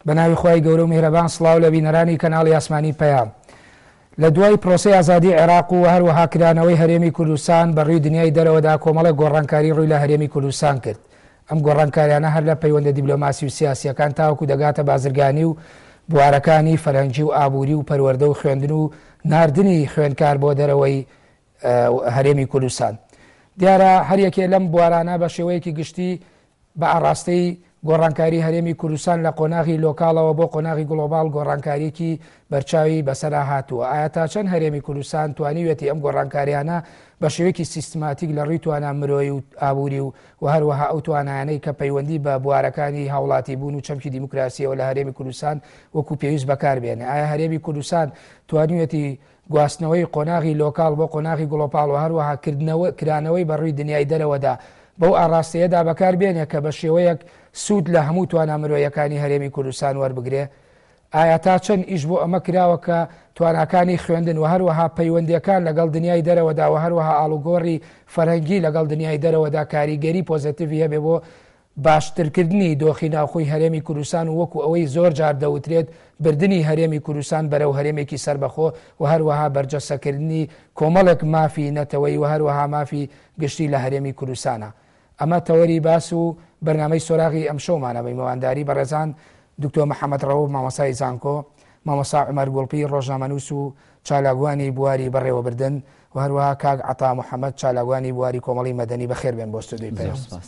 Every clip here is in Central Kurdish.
بەناوی خۆی گەورە و میهرەبان سڵاو لە بینەرانی کەناڵی ئاسمانی پەیام. لە دوای پرۆسی ئازادی عێراق و هەروەها کرانەوەی هەرێمی کوردستان بەڕووی دنیای دەرەوەدا کۆمەڵە گۆڕانکاری ڕووی لە هەرێمی کوردستان کرد. ئەم گۆڕانکاریانە هەر لە پەیوەندە دیبلۆماسی و سیاسیەکان تاوەکو دەگاتە بازرگانی و بوارەکانی فەرهەنگی و ئابووری و پەروەردە و خوێندن و ناردنی خوێندکار بۆ دەرەوەی هەرێمی کوردستان. دیارە هەریەکێ لەم بوارانە بە شێوەیەکی گشتی بە ئاڕاستەی گۆڕانکاری هەرێمی کوردستان لە قۆناغی لۆکاڵەوە بۆ قۆناغی گلۆبال گۆڕانکاریکی بەرچاوی بەسەرا هاتووە. ئایا تا چەند هەرێمی کوردستان توانیوێتی ئەم گۆڕانکاریانە بە شێوەیەکی سیستماتیک لە ڕووی توانە مرۆیی و ئابووری و هەروەها ئەو توانایانەی کە پەیوەندی بە بوارەکانی هاوڵاتی بوون و چەمکی دیموکراسیەوە لە هەرێمی کوردستان وەکو پێویست بەکاربێنێ؟ ئایا هەرێمی کوردستان توانیوێتی گواستنەوەی قۆناغی لۆکاڵ بۆ قۆناغی گلۆپاڵ و هەروەها کرانەوەی بەڕووی دنیای دەرەوەدا بەو ئاڕاستەیەدا بەکاربێنێ کە بە شێوەیەک سوود لە هەموو توانە مرۆیەکانی هەرێمی کوردستان وەربگرێ؟ ئایا تا چەند ئیش بۆ ئەمە کراوە کە تواناکانی خوێندن و هەروەها پەیوەندیەکان لەگەڵ دنیای دەرەوەدا و هەروەها ئاڵوگۆڕی فەرهەنگی لەگەڵ دنیای دەرەوەدا کاریگەری پۆزیتیڤی هەبێ بۆ باشترکردنی دۆخی ناوخۆی هەرێمی کوردستان و وەکو ئەوەی زۆر جار دەوترێت بردننی هەرێمی کوردستان بەرەو هەرێمێکی سربەخۆ و هەروەها بەرجەسەکردنی کۆمەڵێک مافی نەتەوەی و هەروەها مافی گشتی لە هەرێمی کوردستانە. ئەمە تەوەری باس و بەرنامەی سۆراغی ئەم شەومانە بە میوانداری بەڕێزان دکتۆر محەممەد ڕەووف مامۆسای زانکۆ، مامۆستا عومەر گوڵپی ڕۆژنامەنووس و چالاگوانی بواری بەڕێوەبردن و هەروەها کاک عەتا موحەممەد چالاگوانی بواری کۆمەڵی مەدەنی بەخێربێن بۆ ستودیۆی پەیام.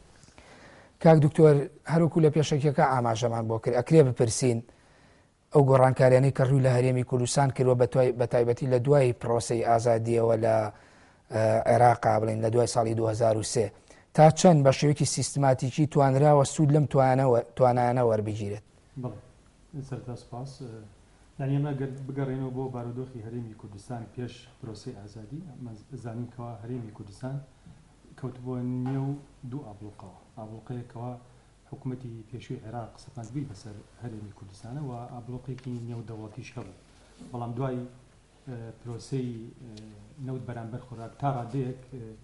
کاک دکتۆر هەروکو لە پێشەکێکە ئاماژەمان بۆ کرد ئەکرێ بپرسین ئەو گۆڕانکاریانەی کە ڕووی لە هەرێمی کوردستان کردوە بە تایبەتی لە دوای پرۆسەی ئازادیەوە لە عێراقا بڵین لە دوای ساڵی 2023 تا چەند بە شێوەیەکی سیستماتیکی توانراوە سوود لەم توانایانە وەربگیرێت؟ سەرتا سوپاس. یعنی ئەمە بگەڕێنەوە بۆ بارودۆخی هەرێمی کوردستان پێش پرۆسەی ئازادی زانین کەوا هەرێمی کوردستان کەوتبووە نێو دوو ئابڵوقەوە، ئابڵوقەیەکەوە حکوومەتی پێشووی عێراق سەپاندبووی بەسەر هەرێمی کوردستانە و ئابڵوقێکی نێودەوڵەتیش هەبوو. بەڵام دوای پرۆسەی نەوت بەرامبەر خۆراک تا ڕادەیەک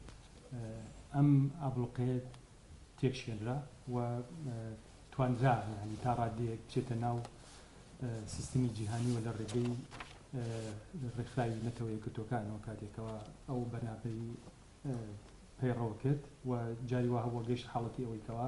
ئەم ئابڵوقەیە تێکشێنرا و توانرا ینی تا ڕادەیەک بچێتە ناو سیستمی جیهانی و لە ڕێگەی ڕێکخراوی نەتەوە یەکگرتووەکانەوە کاتێکەوە ئەو بەنابەری پەیڕەوە کرد و جاری وا هەبووە گەشت حاڵەتی ئەوەی کەوا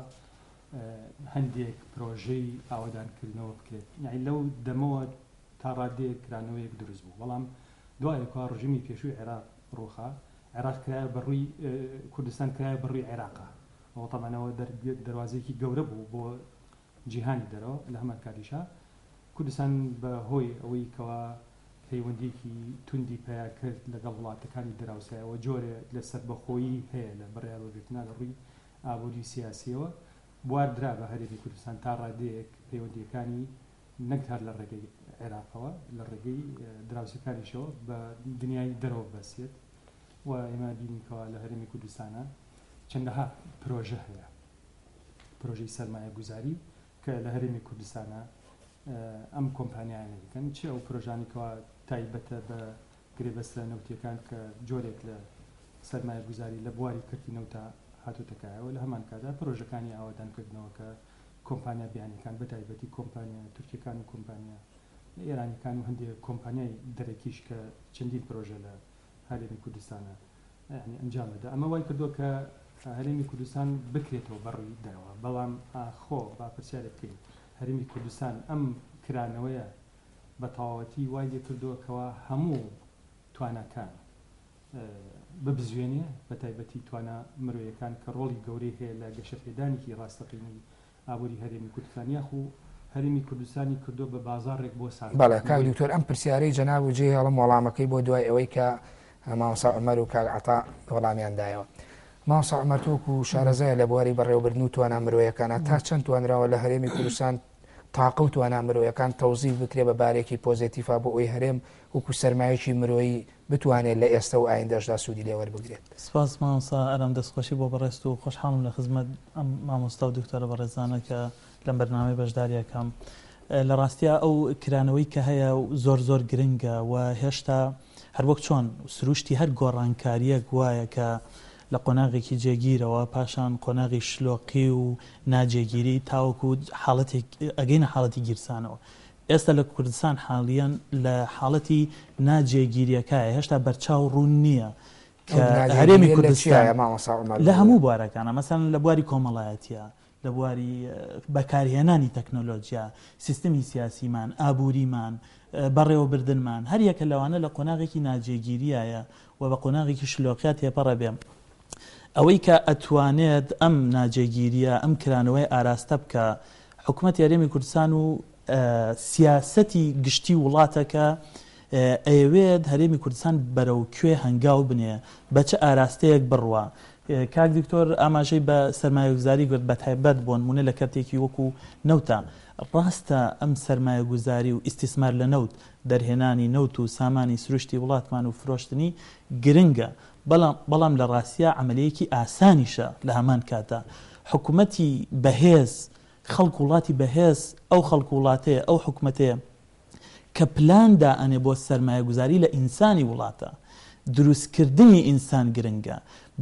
هەندێک پرۆژەی ئاوادانکردنەوە بکرێت. یعنی لەو دەمەوە تا ڕادەیەک کرانەوەیەک دروست بوو. بەڵام دوایەکەوە ڕژیمی پێشووی عێراق ڕۆخا، عێراق کرایە بەڕووی کوردستان کرایە بەڕووی عێراقا، ئەوە تەمانەوە دەواازەیەکی گەورە بوو بۆ جیهانی دەرەوە. لە هەمان کاتیشا کوردستان بە هۆی ئەوەی کەوا پەیوەندیکی توندی پیا کرد لەگەڵ وڵاتەکانی دراوسایەوە جۆرە لە سەربەخۆیی هەیە لە بڕیارۆگرتنا لە ڕووی ئابووری سیاسیەوە بواردرا بە هەرێمی کوردستان تا ڕادەیەک پەیوەندیەکانی نەک هەر لە ڕێگەی عێراقەوە لە ڕێگەی دراوسەکانیشەوە بە دنیای دەرەوە بەسێت و ئێمە بینیکەوە لە هەرێمی کوردستانە چەندەها پرۆژە هەیە، پرۆژەی سەرمایە گوزاری کە لە هەرێمی کوردستانە ئەم کۆمپانیایانە دیکەن چ ئەو پرۆژانێکەوە تایبەتە بە گرێبەستە نەوتیەکان کە جۆرێک لە سەرمایە گوزاری لە بواری کردی نەوتە هاتووتەکایەوە. لە هەمان کادا پرۆژەکانی ئاوادانکردنەوە کە کۆمپانیا بیانەکان بە تایبەتی کۆمپانیا تورکیەکان و کۆمپانیا ئێرانیەکان و هەندێک کۆمپانیای دەرەکیش کە چەندین پرۆژە لە هەرێمی کوردستانە یعنی ئەنجامەدا. ئەمە وای کردووە کە هەرێمی کوردستان بکرێتەوە بەڕووی دەرەوە. بەڵام خۆ با پرسیارێک بکەین هەرێمی کوردستان ئەم کرانەوەیە بە تەواوەتی وای لێ کردووەکەوە هەموو توانەکان ببزوێنێ بە تایبەتی توانە مرۆیەکان کە ڕۆڵی گەورەی هەیە لە گەشەفێدانێکی ڕاستەقینەی ئابووری هەرێمی کوردستان یاخو هەرێمی کوردستانی کردو بە بازاڕێک بۆ ساز. بەڵێ کاک دکتۆر ئەم پرسیارەی جەناب و جێ هەڵم وەڵامەکەی بۆ دوای ئەوەی کە مامۆستا عومەر و کاک عەتا وەڵامیاندایەوە. مامۆستا عومەر تۆکو و شارەزایە لە بواری بەڕێوەبردن و توانە مرۆیەکانە تا چەند توانراوە لە هەرێمی کوردستان تاقە و توانە مرۆیەکان تەوزیف بکرێ بە بارێکی پۆزیتیڤا بۆ ئەوەی هەرێم وەکو سەرمایەکی مرۆیی بتوانێت لە ئێستا و ئایندەشدا سوودی لێ وەربگرێت؟ سپاس مامۆستا ئەرەم دەستخۆشی بۆ بەڕێست و خۆشحاڵم لە خزمەت ئەم مامۆستا و دکتۆرە بەڕێزانە کە لەم بەرنامەی بەشداریەکەم. لە ڕاستیە ئەو کرانەوەی کە هەیە زۆر گرنگە و هێشتا هەر وەک چۆن سروشتی هەر گۆڕانکاریەک وایە کە لە قۆناغێکی جێگیرەوە پاشان قۆناغی شلۆقی و ناجێگیری تاوەکو حاڵەتێک ئەگەینە حاڵەتی گیرسانەوە. ئێستا لە کوردستان حاڵیان لە حاڵەتی ناجێگیریەکایە هێشتا بەرچاو ڕوون نییە کە هەرێمی کوردستان لە هەموو بوارەکانە مەسەڵەن لە بواری کۆمەڵایەتیە، لە بواری بەکارهێنانی تەکنۆلۆژیا، سیستمی سیاسیمان، ئابووریمان، بەڕێوەبردنمان، هەر یەکە لەوانە لە قۆناغێکی ناجێگیریایە و بە قۆناغێکی شلۆقیات تێپەڕە بێم. ئەوەی کە ئەتوانێت ئەم ناجێگیریە ئەم کرانەوەی ئاراستە بکە حکوومەتی هەرێمی کوردستان و سیاسەتی گشتی وڵاتەکە ئەوێت هەرێمی کوردستان بەرەو کوێ هەنگاو بنێ بە چه ئاراستەیەک بڕوە. کاک دکتۆر ئاماژەی بە سەرمایەگوزاری گرت بە تایبەت بۆ نمونە لە کەرتێکی وەکو نەوتە. ڕاستە ئەم سەرمایەگوزاری و ئیستیسمار لە نەوت دەرهێنانی نەوت و سامانی سروشتی وڵاتمان و فرۆشتنی گرنگە، بەڵام لە ڕاستیە عملیەکی ئاسانیشە. لە هەمان کاتە حکوومەتی بەهێز خەڵک وڵاتی بەهێز ئەو خەڵک وڵاتەیە ئەو حکوومەتەیە کە پلاندا ئەنێ بۆ سەرمایەگوزاری لە ئینسانی وڵاتە، دروستکردنی ئینسان گرنگە،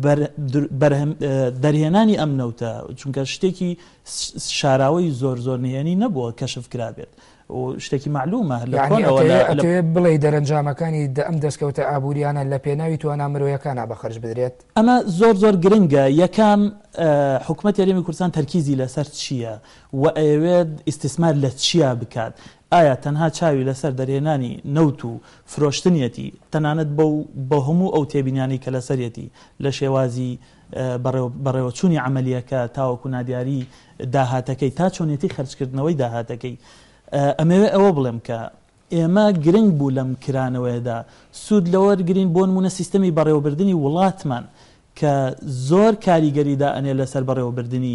دەرهێنانی ئەم نەوتە چونکە شتێکی شاراوەی زۆر نهێنی نەبووە کەشف کرابێت و شتێکی معلومە بڵێ دەرەنجامەکانی ئەم دەستکەوتە ئابووریانە لە پێناوی توانە مرۆیەکانە بەخرج بدرێت. ئەمە زۆر گرنگە. یەکەم حکوومەتی هەرێمی کوردستان تەرکیزی لەسەر چییە و ئەوێت ئیستیسمار لە چیا بکات؟ ئایا تەنها چاوی لەسەر دەرهێنانی نەوت و فرۆشتنیەتی تەنانەت بە هەموو ئەو تێبینیانی کە لەسەرەتی لە شێوازی بەڕێوەچوونی عملیەکە تاوەکو نادیاری داهاتەکەی تا چۆنێتی خەرجکردنەوەی داهاتەکەی ئەمەوێ ئەوە بڵێم کە ئێمە گرنگ بوو لەم کرانەوەیدا سوود لەوەرگرین بۆ نمونە سیستەمی بەڕێوەبردننی وڵاتمان کە زۆر کاریگەریدا ئەنێ لەسەر بەڕێوەبردننی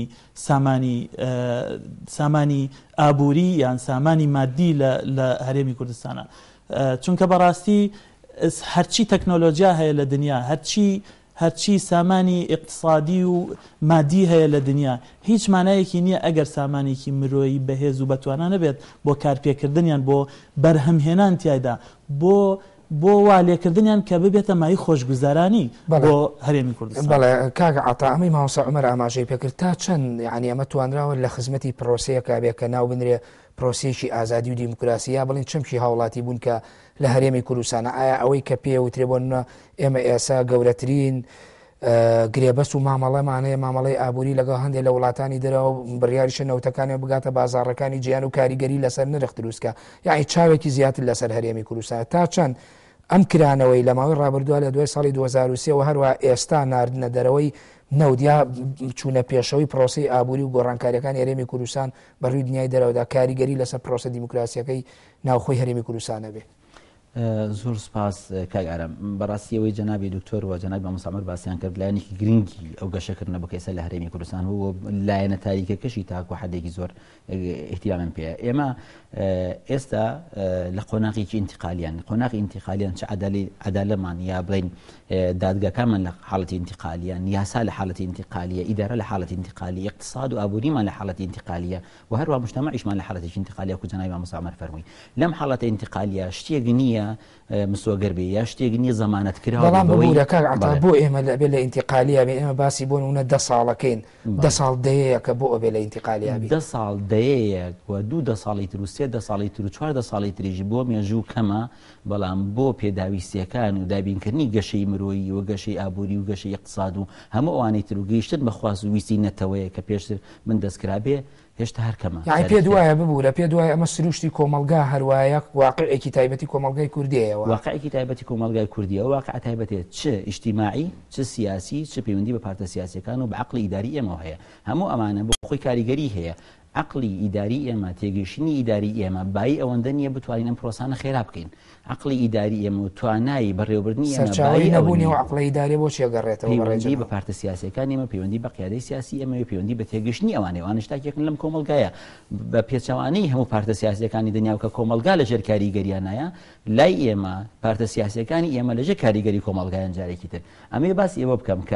سامانی ئابووری یان سامانی مادی لە هەرێمی کوردستانە. چونکە بەڕاستی هەرچی تەکنۆلۆژیا هەیە لە دنیا، هەرچی سامانی اقتصادی و مادی هەیە لە دنیا، هیچ مانایەکی نییە ئەگەر سامانێکی مرۆیی بەهێز و بەتوانە نەبێت بۆ کارپێکردنیان بۆ بەرهەمهێنان تایدا بۆ والێکردنیان کە ببێتە مای خۆشگوزارانی بۆ هەرێمی کوردستان. بەڵێ کاک عەتا ئەمەی مامۆستا عومەر ئاماژەی پێکرد تا چەند یعنی ئەمە توانراوە لە خزمەتی پرۆسەیەکە بێت کە ناو بنرێ پرۆسەیەکی ئازادی و دیموکراسیە بڵین چەمکی هاوڵاتی بوون کە لە هەرێمی کوردستانە ئایا ئەوەی کە پێوترێ بۆ ئێمە ئێسا گەورەترین گرێبەست و مامەڵەمانەیە مامەڵەی ئابووری لەگەڵ هەندێک لە وڵاتانی دەرەوە بڕیاریشە نەوتەکانی بگاتە بازاڕەکانی جیان و کاریگەری لەسەر نرخ دروستکە، یعنی چاوێکی زیاتر لەسەر هەرێمی کوردستان. تا چەند ئەم کرانەوەی لە ماوەی ڕابردووە لە دوای ساڵی 2023 و هەروە ئێستا ناردنە دەرەوەی نەودیا چوونە پێشەوەی پرۆسی ئابووری و گۆڕانکاریەکانی هەرێمی کوردستان بەڕووی دنیای دەرەوەدا کاریگەری لەسەر پرۆسە دیموکراسیەکەی ناوخۆی هەرێمی کوردستانە بێ. زۆر سپاس کاک ئارام. بەڕاستیەوەی جەنابی دکتۆر و جەنابی مامۆستا عومەر باسییان کرد لایەنێکی گرنگی ئەو گەشەکردنە بۆ کەسە لە هەرێمی کوردستان و لایەنە تاریکەکەشی تاکو حدێکی زۆر احتیامان پێەیە. ئێمە ئێستا لە قۆناغێکی ئینتیقالیان ئینتیقالیان چ عەدالەمان یا بڵین دادگاکانمان لە حاڵەتی ئینتیقالیان، یاسا لە حاڵەتی ئینتیقالیە، ئیدارە لە حاڵەتی ئینتیقالی، اقتصاد و ئابووریمان لە حاڵەتی ئینتیقالیە و هەروە مجتەمەعیشمان لە حاڵەتێکی ئینتیقالیە و جەنابی مامۆستا عومەر فەرمووی لەم حاڵەتە ئینتیقالیە شتێک نییە مسۆگەر بێ یا شتێک نییە زەمانەت کراوە. بەڵام بۆ بۆ ئێمە لەبێ لە ئینتیقالیە بێ ئێمە باسی بۆ نمونە 10 ساڵەکەین 10 ساڵ دەیەیە کە بۆ ئەبێ لە ئینتیقالیە بێ 10 ساڵ دەیەیەک و 2 ساڵی تر و 3 ساڵی تر و 4 ساڵی تریژی بۆ مێژوو کەمە، بەڵام بۆ پێداویستیەکان و دابینکردنی گەشەی مرۆیی و گەشەی ئابووری و گەشەی اقتصاد و هەموو ئەوانەی تر و گەیشتن بە خواست و ویستی نەتەوەیە کە پێشتر من دەستکرابێ هێشتا هەرکەمە. یعنی پێ دوایە ببوو لە پێ دوای ئەمە سروشتی کۆمەلگا هەروایە واقعێکی تایبەتی کۆمەلگای کوردیەوە، واقعێکی تایبەتی کۆمەلگای کوردیە و واقع تایبەتێت چ ئیجتیماعی چ سیاسی چ پەیوەندی بە پارتە سیاسیەکان و بە عەقڵی ئیداری ئێمە هەیە. هەموو ئەمانە بۆ خۆی کاریگەری هەیە. عقلی ئیداری ئێمە تێگەیشتنی ئیداری ئێمە بای ئەوەندە نییە بتوانین ئەم پرۆسانە خێرا بکەین. عقلی ئیداری ئێمە و توانایی بەڕێوەبردنی ئێمە بای نەبوونی و عقلی ئیداری بۆ چێگەڕێتەوە پەیوەندی بە پارتە سیاسیەکان ئێمە پەیوەندی بە قیادەی سیاسی ئێمە پەیوەندی بە تێگەشتنی ئەوانەیە. ئەوانە شتێکن لەم کۆمەلگایە بە پێچەوانەی هەموو پارتە سیاسیەکانی دنیا و کە کۆمەلگا لەژێر کاریگەریانایە لای ئێمە پارتە سیاسیەکانی ئێمە لەژێر کاریگەری کۆمەلگایان جارێکی تر. ئەمێ باسی ئێوە بکەم کە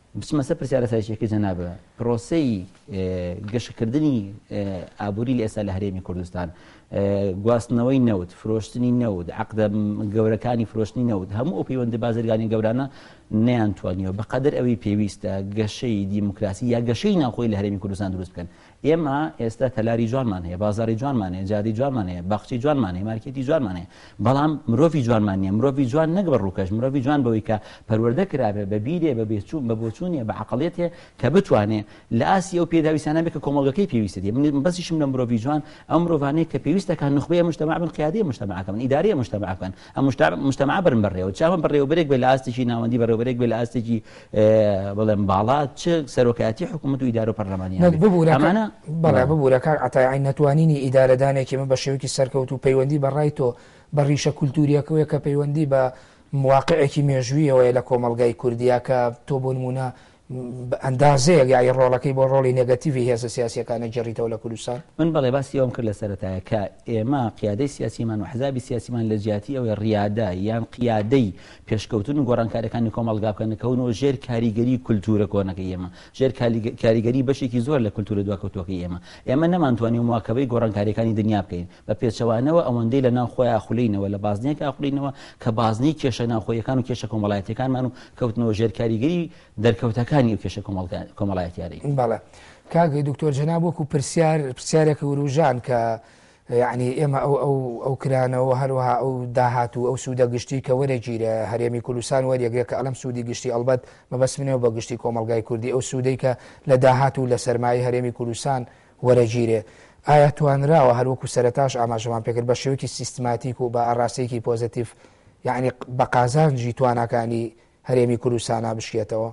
بچمە سەر پرسیارە سایشێکی جەنابە پرۆسەی گەشتکردنی ئابووری لە ئێستا لە هەرێمی کوردستان گواستنەوەی نەوت فرۆشتنی نەوت عقدە گەورەکانی فرۆشتنی نەوت هەموو ئەو پەیوەندی بازرگانی گەورانە نەیانتوانیەوە بەقەدر ئەوەی پێویستە گەشەی دیموکراسی یا گەشەی ناوخۆی لە هەرێمی کوردستان دروست بکەن ئێمە ئێستا تەلاری جوانمان هەیە بازاری جوانمان هەیە جادی جوانمان هەیە باخچی جوانمان هەیە مارکێتی جوانمان هەیە بەڵام مرۆڤی جوانمان نییە مرۆڤی جوان نەک بە ڕووکەش مرۆڤی جوان بەوەی کە پەروەردە کرابێ بە بیرێ بە بێچوون بە بۆچوونێ بە عەقڵێتێ کە بتوانێ لە ئاسیا و پێداویستانە بێت کە کۆمەڵگەکەی پێویستە من بەسیشم لە مرۆڤی جوان ئەم مرۆڤانەیە کە پێویستەکان نخبەیە مجتەمع بن قیادەیە مجتەمعەکە بن ئیدارەیە مجتەمعەکە بن ئەم مجتەمع برن بەڕێوە چاوم بەڕێوەبەرێک بێ لە ئاستێکی ناوەندی بەڕێوەبەرێک بێ لە ئاستێکی بڵێم باڵات چ سەرۆکایەتی حکوومەت و ئیدارە و پەرلەمانیان ئەمانە بەڵێ ببوورە کاک عەتای نەتوانینی ئیدارەدانێکی من بە شێوەیەکی سەرکەوت و پەیوەندی بەڕای تۆ بە ڕیشە کولتوریەکەوەیە کە پەیوەندی بە مواقعێکی مێژوویەوەیە لە کۆمەڵگای کوردیا کە تۆ بۆ نمونە ئەندازەیەک یاغی ڕۆڵەکەی بۆ ڕۆڵی نێگەتیڤی هێزە سیاسیەکانە جێڕیتەوە لە کوردستان من بەڵێ باسی ئەوم کرد لە سەرەتایە کە ئێمە قیادەی سیاسیمان و حزابی سیاسیمان لە جیاتی ئەوەی ڕیادا یان قیادەی پێشکەوتن و گۆڕانکاریەکانی کۆمەڵگا بکەنەوە ژێر کاریگەری کولتورە کۆنەکەی ئێمە ژێر کاریگەری بەشێکی زۆر لە کولتورە دواکەوتوەکەی ئێمە نەمانتوانین مواکەبەی گۆڕانکاریەکانی دنیا بکەین بە پێچەوانەوە ئەوەندەی لە ناو خۆی ئاخولینەوە لە بازنێک ئاخولینەوە کە بازنەی کێشە ناوخۆیەکان و کێشە کۆمەڵایەتیەکانمان و کەوتنەوە ژێر کاریگەری دەرکەوتەکانی و کێشە کۆمەڵایەتیاری بەڵێ کاگەی دکتۆر جەناب وەکو پرسیارێکی وروژان کە یعنی ئێمە ئەو کرانەوە هەروەها ئەو داهات و ئەو سوودە گشتی کە وەرەگیرە هەرێمی کوردستان وەریەگرێت کە ئەلەم سوودی گشتی ئەلبەت مەبەستمنەوە بە گشتی کۆمەڵگای کوردی ئەو سوودەی کە لە داهات و لە سەرمایی هەرێمی کوردستان وەرەگیرێ ئایا توانراوە هەروەکو سەرەتاش ئاماژەمان پێکرد بە شێوەیەکی سیستماتیک و بە ئاڕاستەیەکی پۆزتیڤ یعنی بە قازانجی توانەکانی هەرێمی کوردستانە بشکێتەوە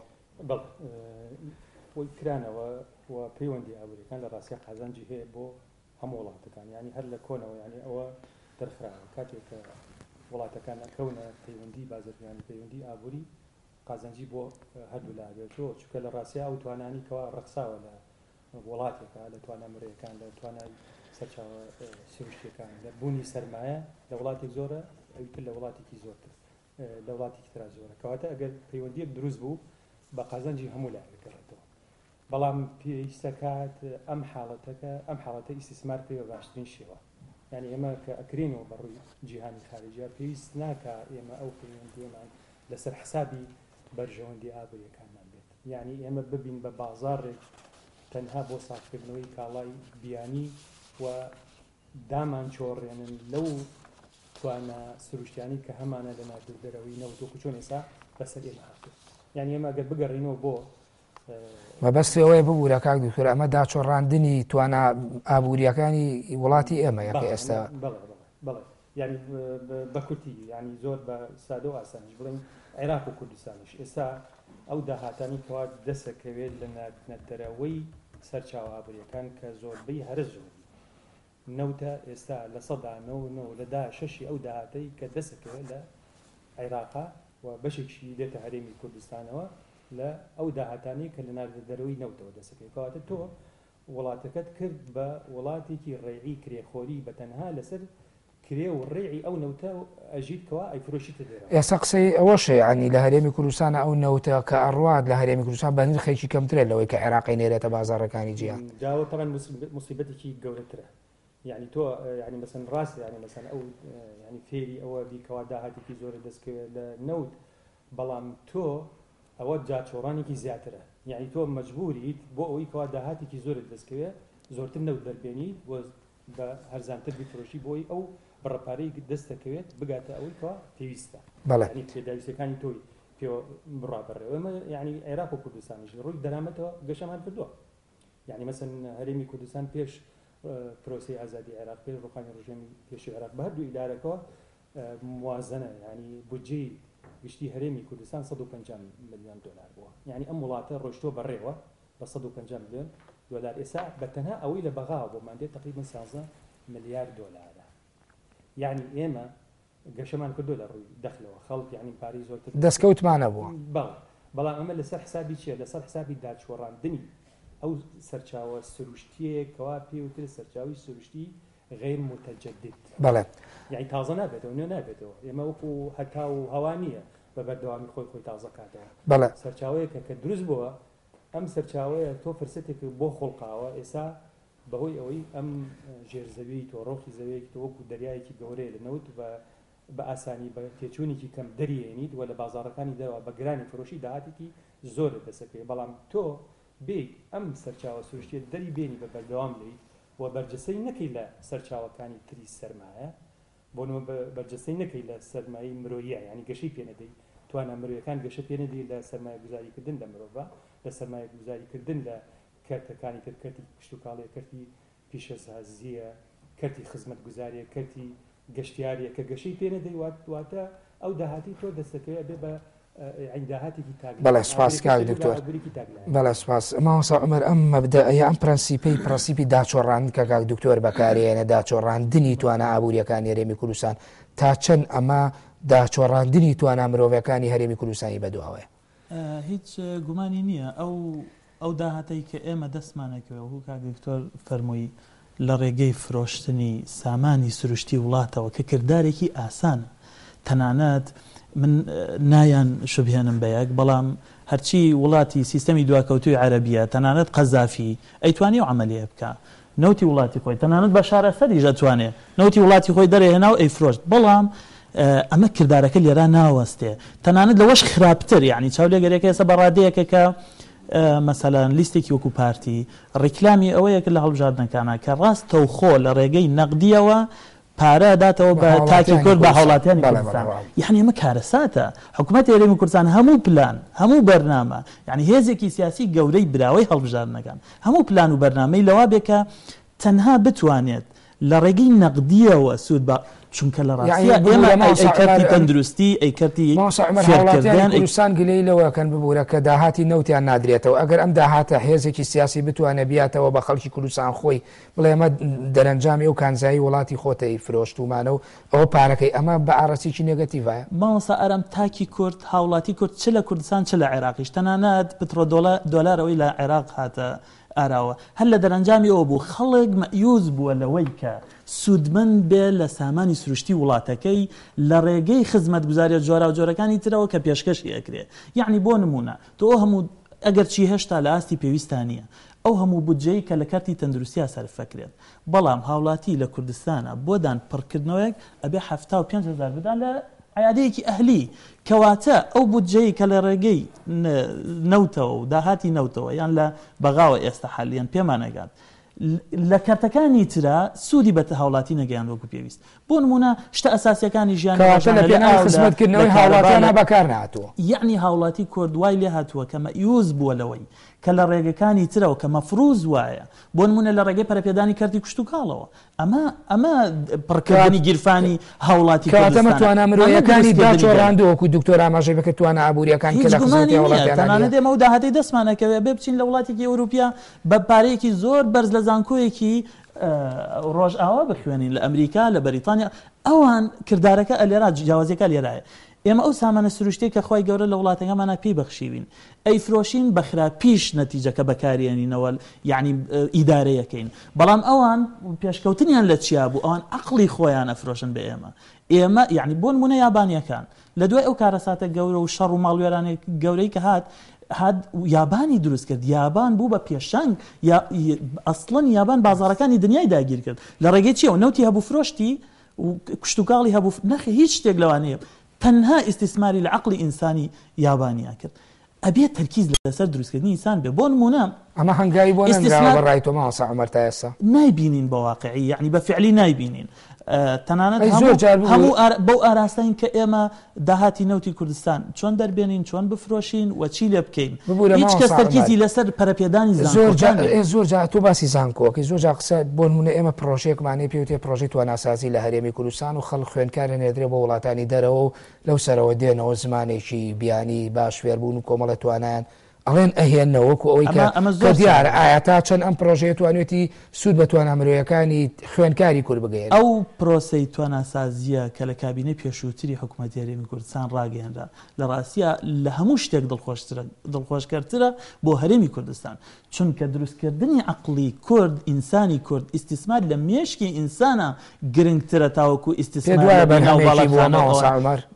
وی کرانەوە و پەیوەندی ئابووریەکان لە ڕاستیە قازانجی هەیە بۆ هەموو وڵاتەکان ینی هەر لە کۆنەوە ینی ئەوە دەرخراوە کاتێک کە وڵاتەکان ئەکەونە پەیوەندی بازرگانی پەیوەندی ئابووری قازانجی بۆ هەردوو لابێتەوە چونکە لە ڕاستیە ئەو توانانی کەوا ڕەخساوە لە وڵاتێکە لە توانەمرەکان لە توانای سەرچاوە سروشتیەکان لە بوونی سەرمایە لە وڵاتێک زۆرە ئەوتر لە وڵاتێکی زۆرتر لە وڵاتێکی ترا زۆرە کەواتە ئەگەر پەیوەندیەک دروست بوو بە قازانجی هەموو لایەکەڕێتەوە بەڵام پێویستە کات ئەم حاڵەتە ئیسtismار پێوە باشترین شێوە یعنی ئێمە کە ئەکرێنەوە بەڕووی جیهانی خارجیە پێویست ناکە ئێمە ئەو پەیوەندیمان لەسەر حسابی بەرژەوەندی ئابووریەکانمان بێت یعنی ئێمە ببین بە بازاڕێک تەنها بۆ ساختکردنەوەی کاڵای بیانی و دامان چۆڕێنن لەو توانە سروشتیانی کە هەمانە لە ناردەرەوەی نەوتۆکو چۆن ئێستا بەسەر ئێمە هاتووە یعنی ئێمە ئەگەر بگەڕینەوە بۆ مەبەستی ئەوەیە ببوورە کاک دکتۆر ئەمە داچۆڕاندنی توانە ئابوووریەکانی وڵاتی ئێمەیە کە ئێستا بەڵێ ینی بە کورتی ینی زۆر بە سادە و ئاسانیش بڵێن عێراق و کوردستانیش ئێستا ئەو داهاتانی کەوا دەسەکەوێت لە نەتەرەوەی سەرچاوە ئابووریەکان کە زۆربەی هەرە زۆری نەوتە ئێستا لە سەدانەوە لە شەشی ئەو داهاتەی کە دەسەکەوێت لە عێراقا و بەشێکی دێتە هەرێمی کوردستانەوە لە ئەو داهاتانی کە لە ناردەرەوەی نەوتەوە دەسەکەی کەواتە تۆ وڵاتەکەت کرد بە وڵاتێکی ڕێعی کرێخۆری بە تەنها لەسەر کرێ و ڕێعی ئەو نەوتە ئەژیتکەوە ئەیفرۆشیتە دێرە ئێستا قسەی ئەوەشە ینی لە هەرێمی کوردستانە ئەو نەوتە کە ئەڕوات لە هەرێمی کوردستان بە نرخێکی کەمترێت لەوەی کە عێراقی نێرێتە بازاڕەکانی جیهان جاوە تەمان موسیبەتێکی گەورەترە یعنی تۆ ینی مەسەن ڕاست ینی مەسەن ئەو ینی فێری ئەوە بیکەوا داهاتێکی زۆرە دەستکەوێت لە نەوت بەڵام تۆ ئەوە جاچۆڕانێکی زیاترە یعنی تۆ مەجبوریت بۆ ئەوەی کەوا داهاتێکی زۆرت دەستکەوێت زۆرتر نەوت دەربێنیت بە هەرزانتر بیفرۆشی بۆی ئەو بڕەپارەی دەستەکەوێت بگاتە ئەوەی کەوا پێویستە بەڵێ پێداویستەکانی تۆی پێوە بڕابڕێەوە ئەمە ینی عێراق و کوردستانیش ڕووی دەرامەتەوە گەشەمان کردووە یعنی مەسەن هەرێمی کوردستان پێش پرۆسی ئازادی عێراق پێش ڕوخانی ڕژێمی پێشی عێراق بە هەردوو ئیدارەکەەوە موازنە ینی بودجەی گشتی هەرێمی کوردستان 150 ملیۆن دلار بووە یعنی ئەم وڵاتە ڕۆشتۆ بەڕێوە بە 150 ملیۆن دلار ئێستا بە تەنها ئەوەی لە بەغاوە بۆ مادێت تقریبا 16 ملیار دلارە یعنی ئێمە گەشەمان کردو لە ڕووی دەخلەوە خەڵک یعنی پارەی زۆرتر دەستکەوتمانە بووە بەڵام ئەمە لەسەر حسابی چیە لەسەر حسابی داچۆڕاندنی ئەو سەرچاوە سروشتیەکەوا پێوتر سەرچاوی سروشتی غیر متجدد بەڵێ یعنی تازە نابێتەوە نوێ نابێتەوە ئێمە وەکو هەتا و هەوا نییە بە بەردەوامی خۆی تازەکاتەوە بەڵێ سەرچاوەیەکە کە دروست بووە ئەم سەرچاوەیە تۆ فرسەتێک بۆ خۆڵقاوە ئێستا بەهۆی ئەوەی ئەم ژێرزەوی تۆ ڕۆخی زەوەیەکی تۆ وەکو دەریایەکی گەورەیە لە نەوت بە ئاسانی بە تێچوونێکی کەم دەریێنیت و لە بازاڕەکانی دەوە بە گرانی فڕۆشی داهاتێکی زۆرت دەسەکەی بەڵام تۆ بێت ئەم سەرچاوە سروشتێت دەری بێنی بە بەردەوام لێیت و بەرجەسەی نەکەی لە سەرچاوەکانی تری سەرمایە بۆ بەرجەسەی نەکەی لە سەرمایی مرۆیە ینی گەشەی پێنەدەی توانە مرۆیەکان گەشە پێنەدەی لە سەرمایە گوزاریکردن لە مرۆڤ لە سەرمایە گوزاریکردن لە کارتەکانی تر کەرتی کشتتوکاڵێ کەرتی پیشەسازیە کەرتی خزمەت گوزاریە کەرتی گەشتیاریە کە گەشەی پێنەدەی واتە ئەو داهاتی تۆ دەستەکەوێت بێ بە عینداهاتێکی تاک بەڵێ سپاس کاک دکتۆر بەڵێ سپاس مامۆستا عومەر ئەم مەبدەئەیە ئەم پرەنسیپی داچۆڕاندن کە کاک دکتۆر بەکارهێنە داچۆڕاندنی توانە ئابوووریەکانی هەرێمی کوردستان تا چەند ئەمە داچۆڕاندنی توانە مرۆڤەکانی هەرێمی کوردستانی بەدواوەیە هیچ گومانی نییە ئەو داهاتەی کە ئێمە دەستمانەکەوە و کاک دکتۆر فەرمووی لە ڕێگەی فرۆشتنی سامانی سروشتی وڵاتەوە کە کردارێکی ئاسانە تەنانەت من نایان شبهێنم بەیەک بەڵام هەرچی وڵاتی سیستەمی دواکەوتوی عەرەبیە تەنانەت قەزافی ئەیتوانی و عەمەلیە بکە نەوتی وڵاتی خۆی تەنانەت بەشار ئەسەدیش ئەتوانێ نەوتی وڵاتی خۆی دەرێهێنا و ئەیفرۆشت بەڵام ئەمە کردارەکە لێرە ناوەستێ تەنانەت لەوەش خراپتر یعنی چاولێگەرێکە ئێستا بەڕادەیەکە کە مەسەلەن لیستێکی وەکو پارتی ڕیکلامی ئەوەیەک لە هەڵبژاردنەکانە کە ڕاستەوخۆ لە ڕێگەی نەقدیەوە پارە داتەوە بە تاکی کورد بە هاوڵاتیانی کوردستان یعنی ئەمە کارەساتە حکوومەتی هەرێمی کوردستان هەموو پلان هەموو بەرنامە یعنی هێزێکی سیاسی گەورەی براوەی هەڵبژاردنەکان هەموو پلان و بەرنامەی لەوا بێکە تەنها بتوانێت لە ڕێگەی نەقدیەوە سوود بە چونکە لە ڕاستیە ئێمە تەندروستی ئەیکەتی فێرکردن کوردستان گلەی لەوەکەن ببوورە کە داهاتی نەوتیان نادرێتەوە ئەگەر ئەم داهاتە هێزێکی سیاسی بتوانە بیاتەوە بە خەڵکی کوردستان خۆی بڵێ ئەمە دەرەنجامی ئەو کانزایی وڵاتی خۆتەی فرۆشتومانە و ئەوە پارەکەی ئەمە بە ئارەسیی نێگەتیڤایە مامۆستا ئەرەم تاکی کورد هاوڵاتی کورد چ لە کوردستان چ لە عێراقیش تەنانەت پترۆ دۆلارەوەی لە عێراق هاتە ئاراوە هەر لە دەرەنجامی ئەوە بوو خەڵک مەیوز بووە لەوەی کە سوودمەند بێ لە سامانی سروشتی وڵاتەکەی لە ڕێگەی خزمەت گوزاریە جۆرا و جۆرەکانی ترەوە کە پێشکەشی ئەکرێ یعنی بۆ نمونە تۆ هەموو ئەگەر چی هێشتا لە ئاستی پێویستانە ئەو هەموو بودجەی کە لە کارتی تەندروستیا سەرفەکرێت بەڵام هاوڵاتی لە کوردستانە بۆدان پڕکردنەوەیەک ئەبێ 75,000 بدان لە عیادەیەکی ئەهلی کەواتە ئەو بودجەی کە لە ڕێگەی نەوتەوە و داهاتی نەوتەوە یان لە بەغاوە ئێستا حالیان پێمانەگات لە کارتەکانی ترا سوودی بە هاوڵاتی نەگەیان وەکو پێویست بۆ نمونە شتە ئەساسیەکانی ژیان خزمەتکردنەوەی هاوڵاتیانە بەکار نهاتووە یعنی هاوڵاتی کورد وای لێ هاتووە کە مەیوز بووە لەوەی کە لە ڕێگەکانی ترەوە کە مەفروز وایە بۆ نمونە لە ڕێگەی پەرەپێدانی کارتی کوشت و کاڵەوە ئەمە پڕکردنی گیرفانی هاوڵاتی کاتەمە توانە مرۆیەکانی داچۆڕاندووەکو دکتۆر ئاماژەی بکە توانە ئابوووریەکان کە لە خزمەتی وڵاتیانە دێمە و داهاتی دەستمانەکەوێ بێ بچین لە وڵاتێکی ئەوروپیا بە پارەیەکی زۆر بەرز لە زانکۆیەکی ڕۆژئاوا بخوێنین لە ئەمریکا لە بەریتانیا ئەوان کردارەکە ئەلێرا جیاوازیەکە لێرایە ئێمە ئەو سامانە سروشتەی کە خۆی گەورە لە وڵاتەکەمانە پێی بەخشیوین ئەیفرۆشین بە خراپیش نەتیجەکە بەکارێنینەوە یعنی ئیدارەیەکەین بەڵام ئەوان پێشکەوتنیان لە چیا بوو ئەوان عەقڵی خۆیان ئەفرۆشن بە ئێمە یعنی بۆ نمونە یابانیەکان لە دوای ئەو کارەساتە گەورە و شەڕ و ماڵوێرانی گەورەی کە هات یابانی دروست کرد یابان بوو بە پێشنگ ئەسڵەن یابان بازاڕەکانی دنیای داگیر کرد لە ڕێگەی چیەوە نەوتی هەبوو فرۆشتی و کشتتوکاڵی هەبوو نەخی هیچ شتێک لەوانەیە تەنها ئیسtismاری لە عەقڵی ئینسانی یابانیا کرد ئەبێت تەرکیز لەسەر دروستکردنی ئینسان بێ بۆ نمونە ئەمە هەنگاوی بۆ نەنراوە بەڕای تۆ مامۆستا عومەر تا ئێستا نایبینین بە واقعی یعنی بە فعلی نایبینین تەنانەت هەموو بەو ئاراستین کە ئێمە داهاتی نەوتی کوردستان چۆن دەربێنین چۆن بفرۆشین و چی لێ بکەین هیچ کەس تەرکیزی لەسەر پەرەپێدانی زۆر جار تۆ باسی زانکۆکەی زۆر جا قسە بۆ نمونە ئێمە پرۆژەیەکمانەی پێوتێ پرۆژەی تواناسازی لە هەرێمی کوردستان و خەڵک خوێندکارە نێدرێ بۆ وڵاتانی دەرەوە و لەو سەرەوە دێنەوە زمانێکی بیانی باش فێربوون و کۆمەڵە توانایان ئەڵێن ئەهێنەوەکو ئەوەی کە دیارە ئایا تا چەند ئەم پرۆژەیە توانێتی سوود بە توانامرۆیەکانی خوێندکاری کورد بگەێن ئەو پرۆسەی تواناسازیە کە لە کابینەی پێشووتری حکوومەتی هەرێمی کوردستان ڕاگەیەنرا لە ڕاستیە لە هەموو شتێک دڵخۆشکەرترە بۆ هەرێمی کوردستان چونکە دروستکردنی عەقڵی کورد ئینسانی کورد ئیسtismار لە مێشکی ئینسانە گرنگترە تاوەکو ئیسtismار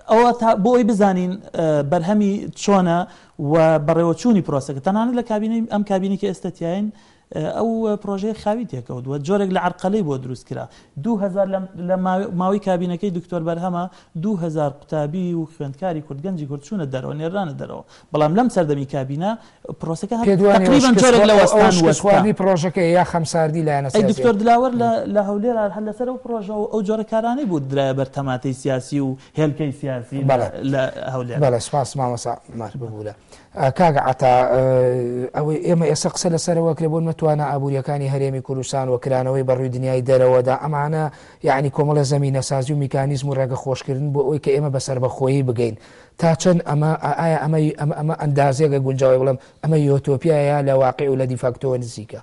ئەوە بۆ ئەوی بزانین بەرهەمی چۆنە و بەڕێوەچوونی پرۆسەکە تەنانەت لە کابینەی ئەم کابینی کە ئێستا تیاین ئەو پرۆژەیە خاوی تێکەوتووە جۆرێک لە عرقەلەی بۆ دروست کرا 2000 لە ماوەی کابینەکەی دکتۆر بەرهەمە 2000 قوتابی و خوێندکاری کوردگەنجی کورد چوونە دەرەوە نێرانە دەرەوە بەڵام لەم سەردەمی کابینە پرۆسەکە تقریباً جۆرێک لە وەستانی پرۆژەکە یا خەمساردی لایەنە سیاسی دکتۆر دلاوەر لە هەولێر هەر لەسەر ئەو پرۆژە و ئەو جۆرە کارانەی بوو درایە بەر تەماتەی سیاسی و هێلکەی سیاسی لە هەولێر. بەڵێ سپاس مامەسا مار ببوورە کاگە عتا ئەوەی ئێمە ئێستا قسە لەسەرەوە کرێ بۆن نەتوانە ئابوووریەکانی هەرێمی کوردستان و کرانەوەی بەڕووی دنیای دەرەوەدا ئەمانە یعنی کۆمەڵە زەمینە سازی و میکانیزم و ڕێگە خۆشکردن بۆ ئەوەی کە ئێمە بەسەر بەخۆیی بگەین تا چەند ئایا ئەمە ئەندازێکە گونجاوی بڵم ئەمە یۆتۆپیایە لە واقع و لە دیفاکتۆ نزیکە.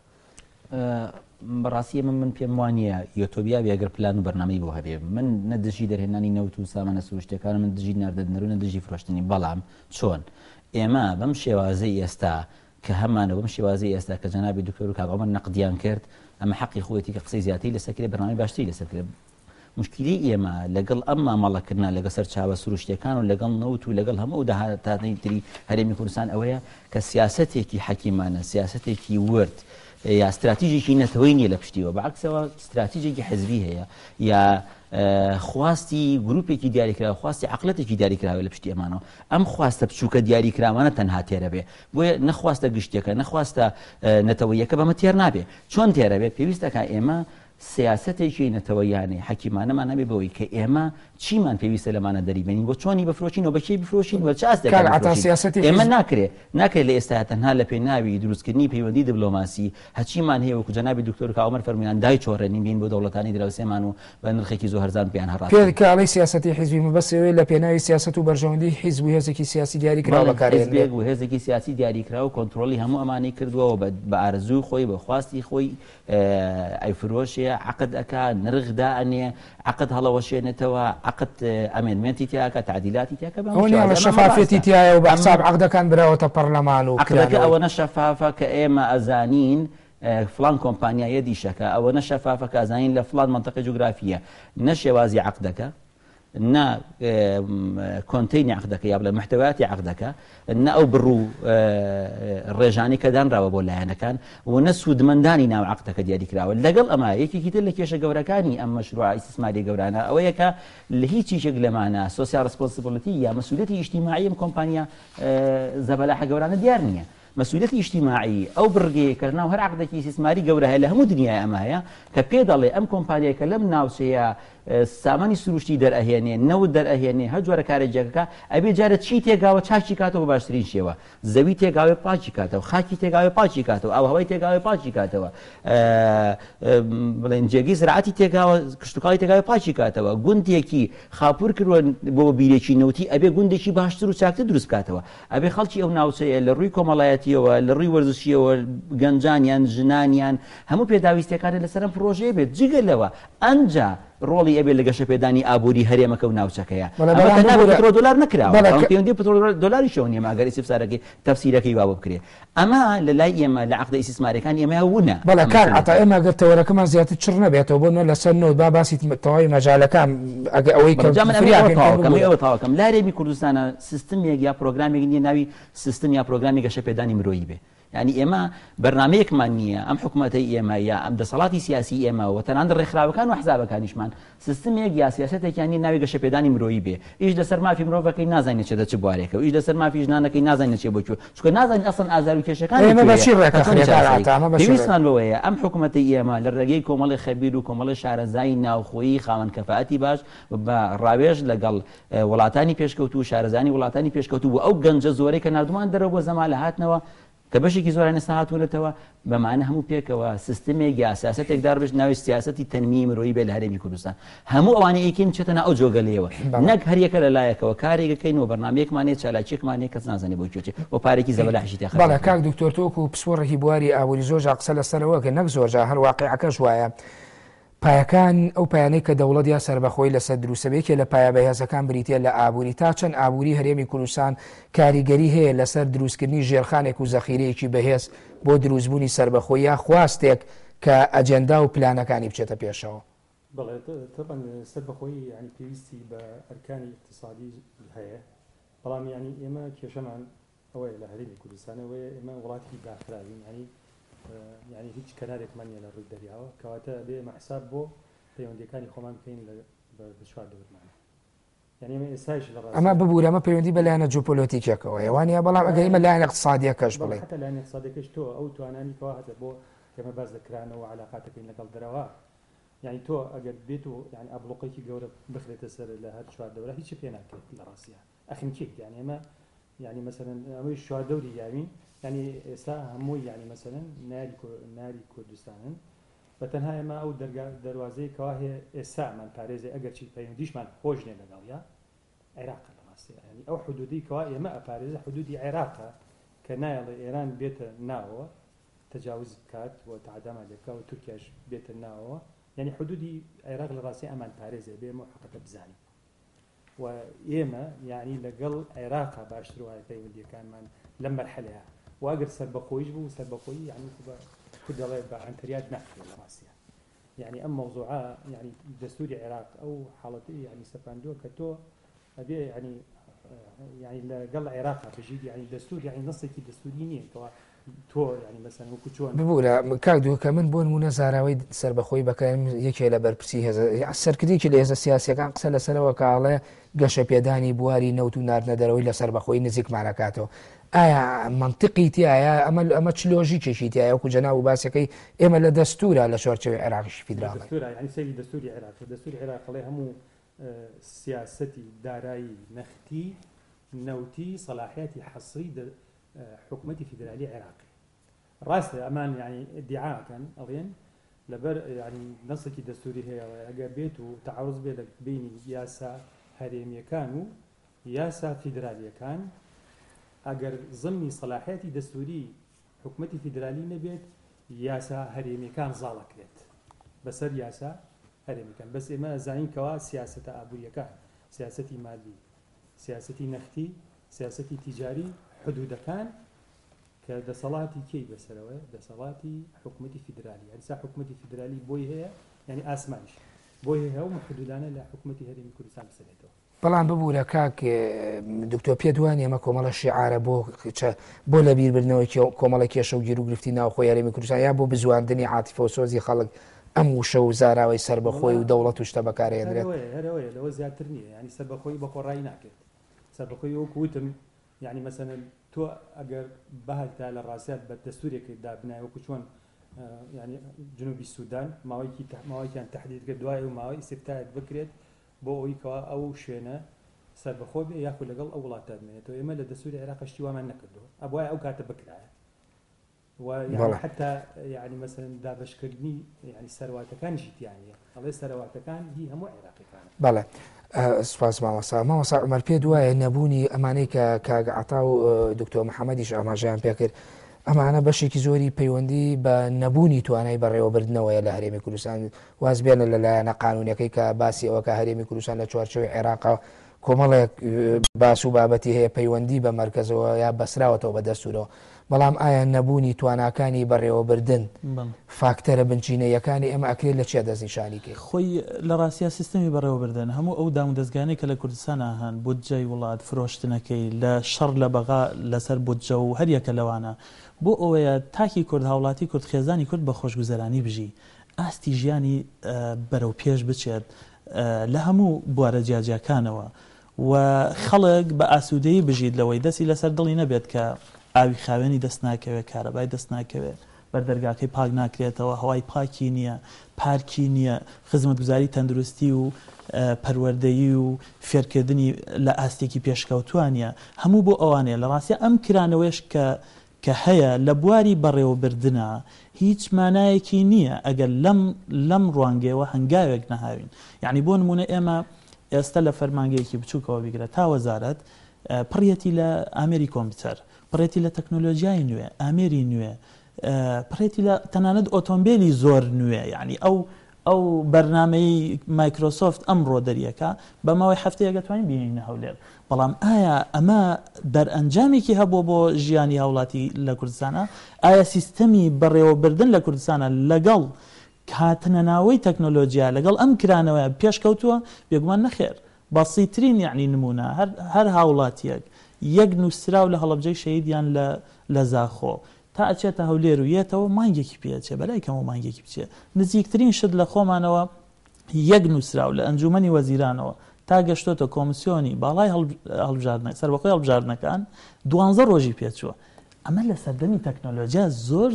بەڕاستی من پێم وانە یۆتۆبیا بێگەر پلان و بەرنامەی بۆ هەبێ من نەدژی دەرهێنانی نەوت و سامانە سروشتەکان من دژی ناردەنەرو نەدژی فرۆشتنی بەڵام چۆن ئێمە بەم شێوازەی ئێستا کە هەمانە بەم شێوازەی ئێستا کە جەنابی دکتۆر و کاغەمە نەقدیان کرد ئەمە حەقی خۆەتی کە قسەی زیاتری لەسەرکرێ بەرنامەی باشتری لەسەرکرێ مشکلی ئێمە لەگەڵ ئەم مامەڵەکردنا لەگە سەر چاوە سروشتەکان و لەگەڵ نەوت و لەگەڵ هەموو داهاتانی تری هەرێمی کوردستان ئەوەیە کە سیاسەتێکی حەکیمانە سیاسەتێکی ورد یا استراتیژێکی نەتەوەی نیە لە پشتیوە بەعکسەوە استراتیژێکی حزبی هەیە یا خواستی گروپێکی دیاریکراوە خواستی عقلەتێکی دیاریکراوە لە پشتی ئەمانەوە ئەم خواستە بچووکە دیاریکراوانە تەنها تێرە بێ بۆیە نەخواستە گشتێکە نەخواستە نەتەوەیەکە بەمە تێر نابێ چۆن تێرە بێ پێویستەکە ئێمە سیاسەتێکی نەتەوەیانەی حەکیمانەمان نەبێ بەوەی کە ئێمە چیمان پێویستە لەمانە دەریبێنین بۆ چۆنی بفرۆشین و بەکێ بفرۆشین و ئێمە ناکرێت لە ئێستا تەنها لە پێناوی دروستکردنی پەیوەندی دیبلۆماسی هەچیمان هەیە وەکو جەنابی دکتۆر کاوەمەر فەرموویان دای چۆڕێنین بین بۆ دەوڵەتانی دراوسێمان و بە نرخێکی زۆر هەرزان پێیان هەڕات پێکاڵی سیاسەتی حیزبی مەبەستەوەی لە پێناوی سیاسەت و بەرژەوەندی حیزب و هێزێکی سیاسی دیاریکراوە بەکارهێنێت و هێزێکی سیاسی دیاریکراوە کۆنتڕۆلی هەموو ئەمانەی کردووە بە ئارزووی خۆی بە خواستی خۆی ئەیفرۆشێ عقد ئەکا نرخدا ئەنێ عقد هەڵەوەشێنێتەوە عقد ئەمێنمێنتی تیاکە تعدیلاتی تیاکە بە شەفافێتی تیایە و بە حساب عقدەکان براوەتە پەرلەمان و عقدەکە ئەوەنە شەفافە کە ئێمە ئەزانین فلان کۆمپانیایە دیشەکە ئەوەنە شەفافە کە ئەزانین لە فلان منطقە جوگرافیە نە شێوازی عقدەکە نا کۆنتینی عقدەکە یا بڵێ محتەوایەتی عقدەکە نە ئەو بڕوو ڕێژانی کە دانراوە بۆ لایەنەکان و نە سوودمەندانی ناو عقدەکە دیاریکراوە لەگەڵ ئەمە یەکێکی تر لە کێشە گەورەکانی ئەم مەشروع ئیستثماری گەورانە ئەوەیە کە لە هیچ چیزێک لەمانە سۆسیال ڕسپۆنسیبڵیتی یا مەسئولیەتی ئیجتیماعی ئەم کۆمپانیا زەبەلاحە گەورانە دیار نییە مەسئولیەتی ئیجتیماعی ئەو بڕگەیە کە ناو هەر عقدێکی ئیستثماری گەورە هەیە لە هەموو دنیای ئەمە هەیە کە پێ دەڵێ ئەم کۆمپانیای کە لەم ناوچەیە سامانی سروشتی دەرئەهێنێ نەوت دەرئەهێنێ هەر جۆرە کارێجەکە ئەبێ جارە چی تێگاوە چاکی کاتەوە بە باشترین شێوە زەوی تێگاوی پاچی کاتەوە خاکی تێگاوی پاچی کاتەوە ئەو هەوای تێگاوی پاچی کاتەوە بڵێن جێگی زراعەتی تێگاوە کشتتوکڵی تێگاوی پاچی کاتەوە گوندێکی خاپور کردووە بۆ بیرێکی نەوتی ئەبێ گوندێکی باشتر و چاکتر دروست کاتەوە ئەبێ خەڵکی ئەو ناوچەیە لە ڕووی کۆمەڵایەتیەوە لە ڕووی وەرزشیەوە گەنجانیان ژنانیان هەموو پێداویستەکانی لەسەرم پرۆژەیە بێت جگەلەوە ئەنجا ڕۆڵی ئەبێ لە گەشەپێدانی ئابووری هەرێمەکە و ناوچەکەیە پێترۆدۆلار نکراوە پەیوەندی پەترۆدۆلاری شەو نیە ماگەر ئیسیفسارەکەی تەفسیرەکەی وا بکرێ ئەمە لە لای ئێمە لە عقدە ئیسیسمارەکانی ئێمە هەوونە بەڵێ کار ئەتا ئێمە گەر تەوەرەکەمان زیاتر چڕ نەبێتەوە بۆ لەسەر نەوت با باسی تەواوی مەجالەکان ئەوەی تاواکەم لارێمی کوردستانە سیستمێک یا پرۆگرامێک نیە ناوی سیستم یا پرۆگرامی گەشەپێدانی مرۆیی بێ يعني ئێمە بەرنمەیەکمان نییە ئەم حکوومەتەی ئێمە یا ئەم دەسەڵاتی سیاسی ئێمە و تەنانەت ڕێکخراوەکان و حزابەکانیشمان سیستمێک یا سیاسەتێکیانی ناوی گەشەپێدانی مرۆیی بێ ئیش لەسەر مافی مرۆڤەکەی نازانێت چێ دەچ بوارێکە و ئیش لەسەر مافی ژنانەکەی نازانێت چێ بۆچوو چونکە نازانێت ئەسڵ ئازار و کێشەکان پێویستمان بەوەیە ئەم حکوومەتەی ئێمە لە ڕێگەی کۆمەڵی خەبیر و کۆمەڵی شارەزایی ناوخۆیی خاوەن کەفاەتی باش بە ڕاوێژ لەگەڵ وڵاتانی پێشکەوتو و شارەزانی وڵاتانی پێشکەوتو و ئەو گەنجە زۆرەی کە نردومان دەرەوە بۆ زەمان لە هاتنەوە کە بەشێکی زۆرانە ساهاتونەتەوە بەمانە هەموو پێکەوە سیستمێک یا سیاسەتێک دابش ناوی سیاسەتی تەنمیی مرۆیی بێ لە هەرێمی کوردستان هەموو ئەوانە ئیکین چێتەنە ئەو جۆگەلەوە نەک هەریەکە لە لایەکەوە کارێکەکەین و بەرنامەیەکمانێت چالاکیەکمانێت کەس نازانێت بۆ کوێچێت بۆ پارێکی زەبەلاحشی تێخە بەڵێ کاک دکتۆر تۆک و پسپۆڕێکی بواری ئابووری زۆر قسە لەسەرەوە کە نەک زۆرجا هەر واقعەکەش وایە پایەکان ئەو پایانەی کە دەوڵەت یا سەربەخۆی لەسەر دروستەبێکێ لە پایە بەهێزەکان بریتە لە ئابووری تا چەند ئابووری هەرێمی کوردستان کاریگەری هەیە لەسەر دروستکردنی ژێرخانێک و زەخیرەیەکی بەهێز بۆ دروستبوونی سەربەخۆی یا خواستێک کە ئەجەندا و پلانەکانی بچێتە پێشەوە بەڵێ طبعا سەر بەخۆی ینی پێویستی بە ئەرکانی اقتصادی هەیە بەڵام ینی ئێمە کێشەمان ئەوەیە لە هەرێمی کوردستانەوەیە ئێمە وڵاتی داخراوین ینی هیچ کەنارێکمان نیە لە ڕووی دەریاوە کەواتە بێ ئێمە حساب بۆ پەیوەندیەکانی خۆمان بکەین بە چوار دەورمان ینی ئێمە ئێستاش لە ڕاست ئەمە ببوورە ئەمە پەیوەندی بە لایەنە جیۆپۆلیتیکێکەوە ئەوانە بەڵام ئەگەر ئێمە لایەنە اقتصادیەکەش بڵێ حتى لایەنە اقتصادیەکەش تۆ ئەو توانانی کەوا هەتە بۆ ئێمە باز دەکرانەوە علاقاتەکەین لەگەڵ دەرەوە يعني تو اگر بيتو يعني ابلوقي كي جوره بخلت سر لها شوار دوره هيك بيان اكيد لراسيا اخي كيك يعني ما يعني مثلا امي شوار دوري يعني سا همو يعني مثلا ناري كردستان بتنها ما او دروازه كواهي اسا من باريزي اگر شي بينديش من خوجني لغاليا عراق لراسيا يعني او حدودي كواهي ما باريزي حدودي عراق كنايل ايران بيت ناو تجاوز كات وتعدم عليك وتركيا بيت ناو يعني حدودي عراق لراسي أمان باريزي بيمو حقيقة بزاني وإيما يعني لقل عراق باشتروها كي ودي كان من لما الحلها وأقر سربقوي يجبو سربقوي يعني كل الله عن ترياد نحكي لراسي يعني أما موضوعها يعني دستوري عراق أو حالتي يعني سفاندو كتو أبي يعني لقل عراق بجيد يعني دستور يعني نصي دستوريين تۆ ینی مەسەن وەکو چۆن ببوورە کاک دووکە من بۆ نمونە زاراوەی سربەخۆی بەکەم یەکێ لە بەرپرسی هێزە سەرکردێکی لە هێزە سیاسیەکان قسە لەسەرەوە کاڵێ گەشە پێدانی بواری نەوت و ناردنەدەرەوەی لە سربەخۆی نزیکمانەکاتەوە ئایا منطقی تایە ئەمە چ لۆژیکێکی تایە وەکو جەناب و باسەکەی ئێمە لە دەستورە لە شۆرچەوەی عێراقیش فیدراڵ ینی سەیری دەستوری عێراق هەموو سیاسەتی دارایی نەختی نەوتی صلاحیەتی حەصری حكومتي فيدرالية عراقي راس أمان يعني ادعاء كان أظن لبر يعني نصك دستوري هي أجا بيته تعارض بين ياسا هرمية كانوا ياسا فيدرالية كان أجر ضمن صلاحياتي دستوري حكومتي فيدرالية نبيت ياسا هرمية كان زالك بيت بس ياسا هرمية كان بس إما زين كوا سياسة أبوية كان سياستي مالي سياستي نختي سياستي تجاري حدود كان كدصلاتي كي بسروه دصلاتي حكومتي فيدرالي يعني سا حكومتي فيدرالي بوي هي يعني اسمعش بوي هي ومحدودانا لحكومتي هرمي كردستان بسريته بەڵام ببوورە کاک دکتۆر پێدوانی ئەمە کۆمەڵە شیعارە بۆ لە بیربردنەوەی کۆمەڵە کێشە و گیر و گرفتی ناوخۆی هەرێمی کوردستان یا بۆ بزواندنی عاتیفە و سۆزی خەڵک ئەم وشە و زاراوەی سربەخۆی و دەوڵەت و شتە بەکارهێنرێت هەرەوەی لەوە زیاتر نییە ینی سربەخۆی بە خۆڕایی ناکرێت سربەخۆی وەکو وتم يعني مثلا تو اگر بهالتا للراسات بالدستوري كدا بناء وكشون يعني جنوب السودان ماوي كان تحديد قدواي وماوي استفتاء بكرت بو يكوا او شينا سربخو ياكل لقل اولات منته اما للدستوري العراق اشتوا ما نكدو ابويا او كاتب بكرا ويعني حتى يعني مثلا دابش كردني يعني سروات كان جيت يعني الله سروات كان هي هم عراقي كان بله سپاس مامۆستا عومەر پێ دوایە نەبوونی ئەمانەی کە کاگعتا و دکتۆر محەممەدیش ئاماژیان پێکرد ئەمانە بەشێکی زۆری پەیوەندی بە نەبوونی توانای بەڕێوەبردنەوەیە لە هەرێمی کوردستان واز بێنە لەلایەنە قانونیەکەی کە باسی ئەوە کە هەرێمی کوردستان لە چوارچەوەی عێراق کۆمەڵێک باس و بابەتی هەیە پەیوەندی بە مەرکەزەوە یا بەسراوەتەوە بە دەستورەوە بەڵام ئایا نەبوونی تواناکانی بەڕێوەبردن فاکتەرە بنچینەیەکانی ئەمە ئەکرێت لە چێ دەستنیشانی کرد خۆی لە ڕاستیا سیستەمی بەڕێوەبردن هەموو ئەو دام و دەستگانەی کە لە کوردستان هەن بودجەی وڵات فرۆشتنەکەی لە شەڕ لە بەغا لەسەر بودجە و هەریەکە لەوانە بۆ ئەوەیە تاکی کورد هاوڵاتی کورد خێزانی کورد بە خۆشگوزەرانی بژی ئاستی ژیانی بەرەو پێش بچێت لە هەموو بوارە جیاجیەکانەوە و خەڵک بە ئاسوودەیی بژیت لەوەی دەستی لەسەر دڵی نەبێت کە ئاوی خاوێنی دەست ناکەوێت کارەبای دەست ناکەوێت بەردەرگاکەی پاک ناکرێتەوە هەوای پاکی نییە پارکی نییە خزمەتگوزاری تەندروستی و پەروەردەیی و فێرکردنی لە ئاستێکی پێشکەوتوانە هەموو بۆ ئەوانەیە لە ڕاستە ئەم کرانەوەش کە هەیە لە بواری بەڕێوەبردنە هیچ مانایەکی نییە ئەگەر لەم ڕوانگەیەوە هەنگاوێک نەهاوین یعنی بۆ نمونە ئێمە ئێستا لە فەرمانگەیەکی بچووکەوە بیگرە تا وەزارەت پڕەتی لە ئامێری کۆمپیوتەر پڕێتی لە تەکنۆلۆژیای نوێ ئامێری نوێ پڕێتی لە تەنانەت ئۆتۆمبیلی زۆر نوێ یعنی ئەو بەرنامەی مایکرۆسۆفت ئەمڕۆ دەریەکە بە ماوەی هەفتەیە دەتوانین بینینە هەولێر بەڵام ئایا ئەمە دەرئەنجامێکی هەبووە بۆ ژیانی هاوڵاتی لە کوردستانە ئایا سیستەمی بەڕێوەبردن لە کوردستانە لەگەڵ کاتنە ناوەی تەکنۆلۆژیا لەگەڵ ئەم کرانەوە پێشکەوتووە بێگومان نەخێر بەسیترین یعنی نمونە هەر هاوڵاتیەک یەک نووسراو لە هەڵەبجەی شەیدیان لە زاخۆ تا ئەچێتە هەولێر و یێتەوە مانگێکی پێچێ بەلای کەمەوە مانگێکی بچێ نزیکترین شت لە خۆمانەوە یەک نووسراو لە ئەنجومەنی وەزیرانەوە تا گەشتۆتە کۆمسیۆنی باڵای هەڵبژاردنە سەربەخۆی هەڵبژاردنەکان 12 ڕۆژی پێچووە ئەمە لە سەردەمی تەکنۆلۆژیا زۆر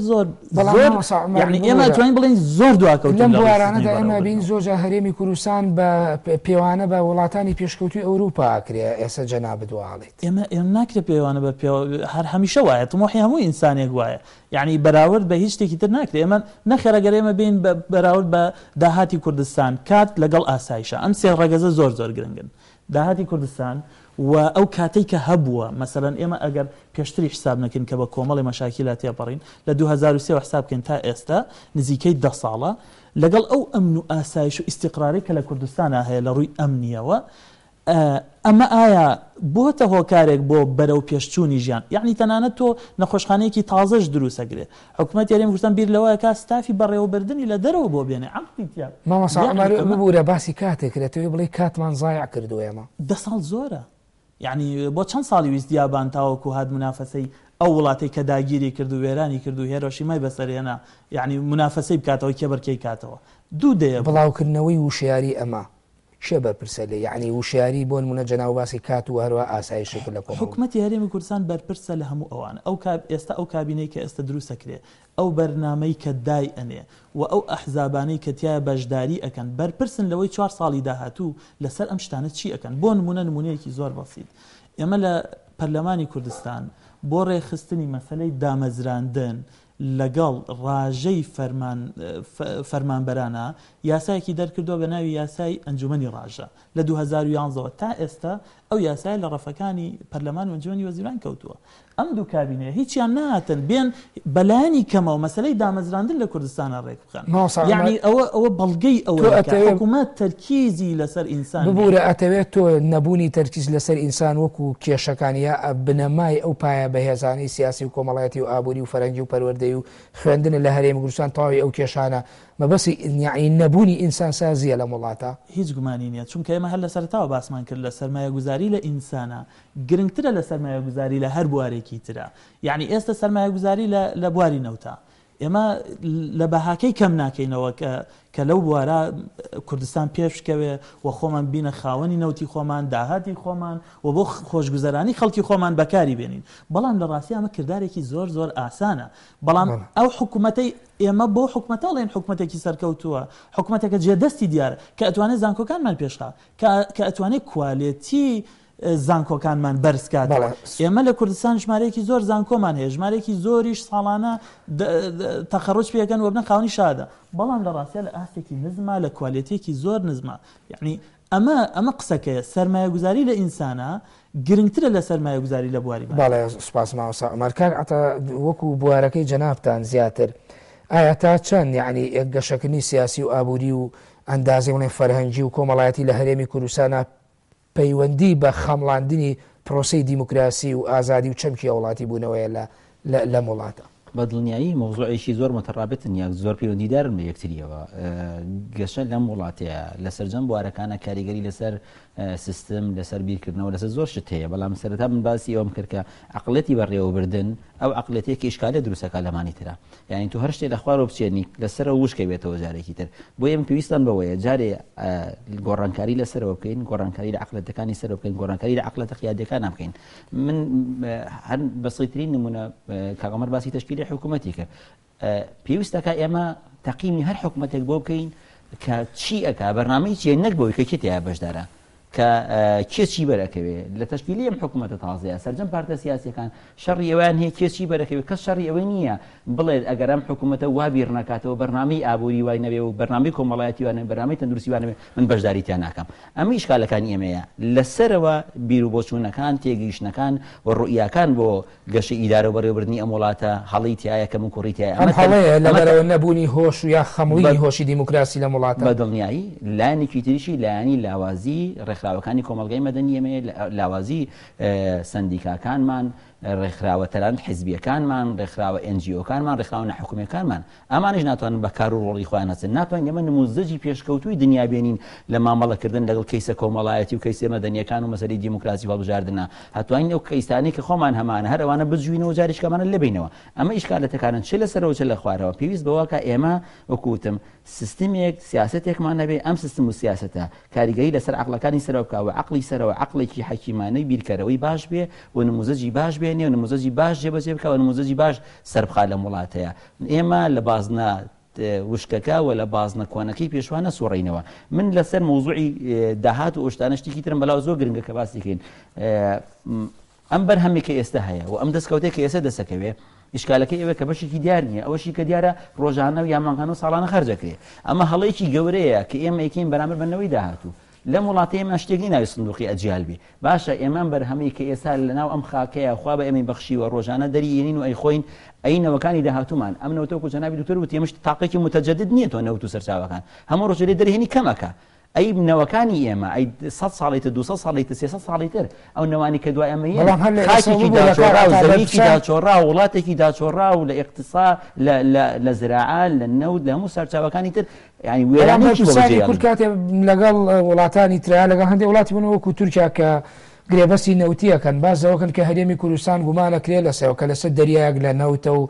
ئێمە توانین بڵین زۆر دواکەوت لەم بوارانەدا ئەمە بین زۆرجار هەرێمی کوردستان بە پێوانە بە وڵاتانی پێشکەوتوی ئەوروپا ئاکرێ ئێستا جەناب بدواڵێت ئێمە ناکرێت پێوانە بە هەر هەمیشە وایە تمۆحی هەموو ئینسانێک وایە یعنی بەراورد بە هیچ شتێکی تر ناکرێت ئێمە نەخێرەگەر ئێمە بین بەراورد بە داهاتی کوردستان کات لەگەڵ ئاسایشە ئەم سێ ڕێگەزە زۆر گرنگن داهاتی کوردستان و ئەو کاتێک کە هەبووە مەسەرەن ئێمە ئەگەر پێشتری حساب نەکەین کە بە کۆمەڵی مەشاکیلات تێپەڕین لە 2023 حسابکەین تا ئێستا نزیکەی 10 ساڵە لەگەڵ ئەو ئەمن و ئاسایش و ئیستیقراری کە لە کوردستانە هەیە لە ڕووی ئەمنیەوە ئەمە ئایا بۆتە هۆکارێک بۆ بەرەو پێشچوونی ژیان یعنی تەنانەت تۆ نەخۆشخانەیەکی تازەش دروستەگرێت حکوومەت یاریێمی کوردستان بیر لەوەیە کا ستافی بەڕێوەبردننی لە دەرەوە بۆ بێنێ ببوورە باسی کاتێکرێتەوەی بڵێ کاتمان زایع کردو ئێمە 10 ساڵ زۆرە یعنی بۆ چەند ساڵی ویست دیابان تاوەکو هات منافەسەی ئەو وڵاتی کە داگیری کرد و وێرانی کرد و هێرۆشیمای بەسەرێنا یعنی منافەسەی بکاتەوە کێبەرکەی کاتەوە دوو دەیە بڵاوکردنەوەی وشیاری ئەمە شێ بەرپرسە لێ یعنی وشیاری بۆ نمونە جەناو باسی کات و هەروە ئاسایشێک لە کۆمەڵ حکوومەتی هەرێمی کوردستان بەرپرسە لە هەموو ئەوانە ئێستا ئەو کابینەی کە ئێستا دروستەکرێ ئەو بەرنامەی کە دای ئەنێ و ئەو ئەحزابانەی کە تایە بەشداری ئەکەن بەرپرسن لەوەی 4 ساڵی داهاتوو لەسەر ئەم شتانە چی ئەکەن بۆ نمونەیەکی زۆر بەسیط ئێمە لە پەرلەمانی کوردستان بۆ ڕێخستنی مەسەلەی دامەزراندن لەگەڵ ڕاژەی فەرمانبەرانە یاسایەکی دەرکردووە بە ناوی یاسای ئەنجومەنی ڕاژە لە 2011 تا ئێستا ئەو یاسای لە ڕەفەکانی پەرلەمان و ئەنجومەنی وەزیران کەوتووە ئەم دوو کابینەیە هیچیان نهاتن بێن بەلایانی کەمەوە مەسەلەی دامەزراندن لە کوردستانە ڕێک بخەن یعنی ئەوە بەڵگەی ئەوە حکوومەت تەرکیزی لەسەر ئینسان ببوورە ئەتەوێت تۆ نەبوونی تەرکیز لەسەر ئینسان وەکو کێشەکانیا بنەمای ئەو پایە بەهێزانەی سیاسی و کۆمەڵایەتی و ئابووری و فەرەنگی و پەروەردەی و خوێندن لە هەرێمی کوردستان تەواوی ئەو کێشانە مەبەسی یعنی نەبوونی ئینسان سازیە لە وڵاتە هیچ گومانی نییە چونکە ئێمە هەر لە سەرتاوە باسمان کرد لە سەرمایەگوزاری لە ئینسانە گرنگترە لە سەرمایەگوزاری لە هەر بوارێکی ترە یعنی ئێستا سەرمایەگوزاری لە بواری نەوتە ئێمە لە بەهاکەی کەم ناکەینەوە کە لەو بوارە کوردستان پێشکەوێ و خۆمان بینە خاوەنی نەوتی خۆمان داهاتی خۆمان و بۆ خۆشگوزەرانی خەڵکی خۆمان بەکاری بێنین بەڵام لە ڕاستی ئەمە کردارێکی زۆر ئاسانە بەڵام ئەو حکوومەتەی ئێمە بۆ حکوومەتەڵێن حکوومەتێکی سەرکەوتووە حکوومەتێکە جێدەستی دیارە کە ئەتوانێت زانکۆکانمان پێشخا کە ئەتوانێت کوالێتی زانکۆکانمان بەرزکات ئێمە لە کوردستان ژمارەیەکی زۆر زانکۆمان هەیە ژمارەیەکی زۆریش ساڵانە تەخەڕوج پێکەن و بنە خاوەنی شادە بەڵام لە ڕاستیە لە ئاستێکی نزمە لە کوالێتێکی زۆر نزمە یعنی ئەمە قسەکەیە سەرمایەگوزاری لە ئینسانە گرنگترە لە سەرمایەگوزاری لە بواری باڵێ سوپاس ماوەسا ئەمەرکان ئەتە وەکو بوارەکەی جەنابتان زیاتر ئایا تا چەند یعنی گەشەکردنی سیاسی و ئابووری و ئەندازی وڵێ فەرهەنگی و کۆمەڵایەتی لە هەرێمی کوردستانە پەیوەندی بە خەمڵاندنی پرۆسەی دیموکراسی و ئازادی و چەمکی وڵاتی بوونەوەیە لە وڵاتە بە دڵنیایی مۆزوعێکی زۆر متەڕابطن یاک زۆر پەیوەندیدارن بە یەکتریەوە گەشە لەم وڵاتەیە لە سەرجەم بوارەکانە کاریگەری لەسەر سیستم لەسەر بیرکردنەوە لەسەر زۆر شت هەیە بەڵام سەرەتا من باسی ئەوم کرد کە عقڵەتی بەڕێوەبردن ئەو عقلەتێکی ئیشکالە دروستەکە لەمانی ترە یعنی تو هەر شتێ لە خوارەوە بچێنی لەسەر وشکە بێتەوە جارێکی تر بۆ ئێمە پێویستان بەوەیە جارێ گۆڕانکاری لەسەرەوە بکەین گۆڕانکاری لە عقلەتەکانی سەرەوە بکەین گۆڕانکاری لە عقلەتە قیادەکان بکەین من هەر بەسیترین نمونە کاغەمەر باسی تشکیلی حکوومەتی کرد پێویستەکە ئێمە تەقییمی هەر حکوومەتێک بۆ بکەین کە چی ئەکا بەرنامەی چیە نەک بۆی کە کێتیا بەشدارە کە کێچی بەرەکەوێت لە تەشکیلی ئەم حکوومەتە تازەیە سەرجەم پارتە سیاسیەکان شەڕی ئەویان هەیە کێچی بەرەکەوێت کەس شەڕی ئەوەی نییە بڵێت ئەگەر ئەم حکوومەتە وا بیر ناکاتەوە بەرنامەی ئابووری وای نەبێ و بەرنامەی کۆمەڵایەتی وانە بەرنامەی تەندروستی وانە من بەشداریتیان ناکەم ئەمە ئیشکالەکانی ئێمەیە لەسەرەوە بیر و بۆچوونەکان تێگەیشتنەکان و ڕوئیاکان بۆ گەشەی ئیدارە و بەڕێوەبردنی ئەم وڵاتە هەڵی تایە کە من کوڕی تایە ئەم هەڵەیە لەبەرەوە نەبوونی هۆش و یا خەمڵینی هۆشی دیموکراسی لە وڵاتە بە دڵنیایی لایەنێکی تریشی لایەنی لاوازی ڕێکخراوەکانی کۆمەلگای مەدەنی ئێمەیە لاوازی سندیکاکانمان ڕێکخراوە تەنانەت حیزبیەکانمان ڕێکخراوە NGOکانمان ڕێکخراوە نەحکوومیەکانمان ئەمانش ناتوانن بەکار و ڕۆڵی خۆیان هەچن ناتوانین ئێمە نموزەجی پێشکەوتووی دنیا بێنین لە مامەڵەکردن لەگەڵ کەیسە کۆمەڵایەتی و کەیسە مەدەنیەکان و مەسەلەی دیموکراسی هەڵبژاردنە هاتوانین ئەو کەیسانەی کە خۆمان هەمانە هەر ئەوانە بجوینەوە جاریشکەمانە لەبینەوە ئەمە ئیشکالەتەکانن چ لەسەرەوە چ لە خوارەوە پێویست بەوە کە ئێمە وەکوتم سیستمێک سیاسەتێکمان نەبێ ئەم سیستم و سیاسەتە کاریگەری لەسەر عقلەکانی سەرەوە بکەوە عقلی سەرەوە عقلێکی حەکیمانەی بیرکەرەوەی باش بێ و نموزەجی باش بێنێ و نموزەجی باش جێبەجێ بکەوە نموزەجی باش سەربخا لە وڵاتەیە ئێمە لە بازنە وشکەکە و لە بازنە کۆنەکەی پێشوانە سوڕینەوە من لەسەر مۆزوعی داهات و ئۆشتانە شتێکی ترم بەلاو زۆر گرنگە کە باسیکەین ئەم بەرهەمێک کە ئێستا هەیە و ئەم دەستکەوتێک کە ئێستا دەسەکەوێ ئیشکالەکەی ئەوە کە بەشێکی دیار نییە ئەوەشی کە دیارە ڕۆژانە و یامانکان و ساڵانە خەرجەکرێ ئەمە هەڵەیەکی گەورەیە کە ئێمە یەکەین بەرامبەر بەنەوەی داهاتوو لە وڵاتی ئێمە شتێکی ناوی سندوقی ئەجیال بێ باشە ئێمە بەرهەمەی کە ئێستا لەناو ئەم خاکەیە خوا بە ئێمەی بەخشیوە ڕۆژانە دەریێنین و ئەیخۆین ئەینەوەکانی داهاتوومان ئەم نەوتەوەکو جەنابی دوکتۆر وتی ئێمەش تاقێکی متەجەدد نییە تۆ نەوت و سەرچاوەکان هەموو ڕۆژێ لێ دەرهێنی کەمەکە ئەی نەوەکانی ئێمە ئەی 100 ساڵیتر 200 ساڵیتر 300 ساڵیتر ئەو نەوانی کە دوای ئەمە خاکێکی داچۆڕا و زەویکی داچۆڕا و وڵاتێکی داچۆڕا و لە ئیقتصاد لە زراعە لە نەوت لە هەموو سەرچاوەکانی تر ینی وێرانێکی کورد کاتێ لەگەڵ وڵاتانی تریا لەگەڵ هەندێک وڵاتی بوون وەکو تورکیا کە گرێبەستی نەوتیەکەن بازەوەکەن کە هەرێمی کوردستان گومانەکرێ لەسەوە کە لەسەر دەریایەک لە نەوتە و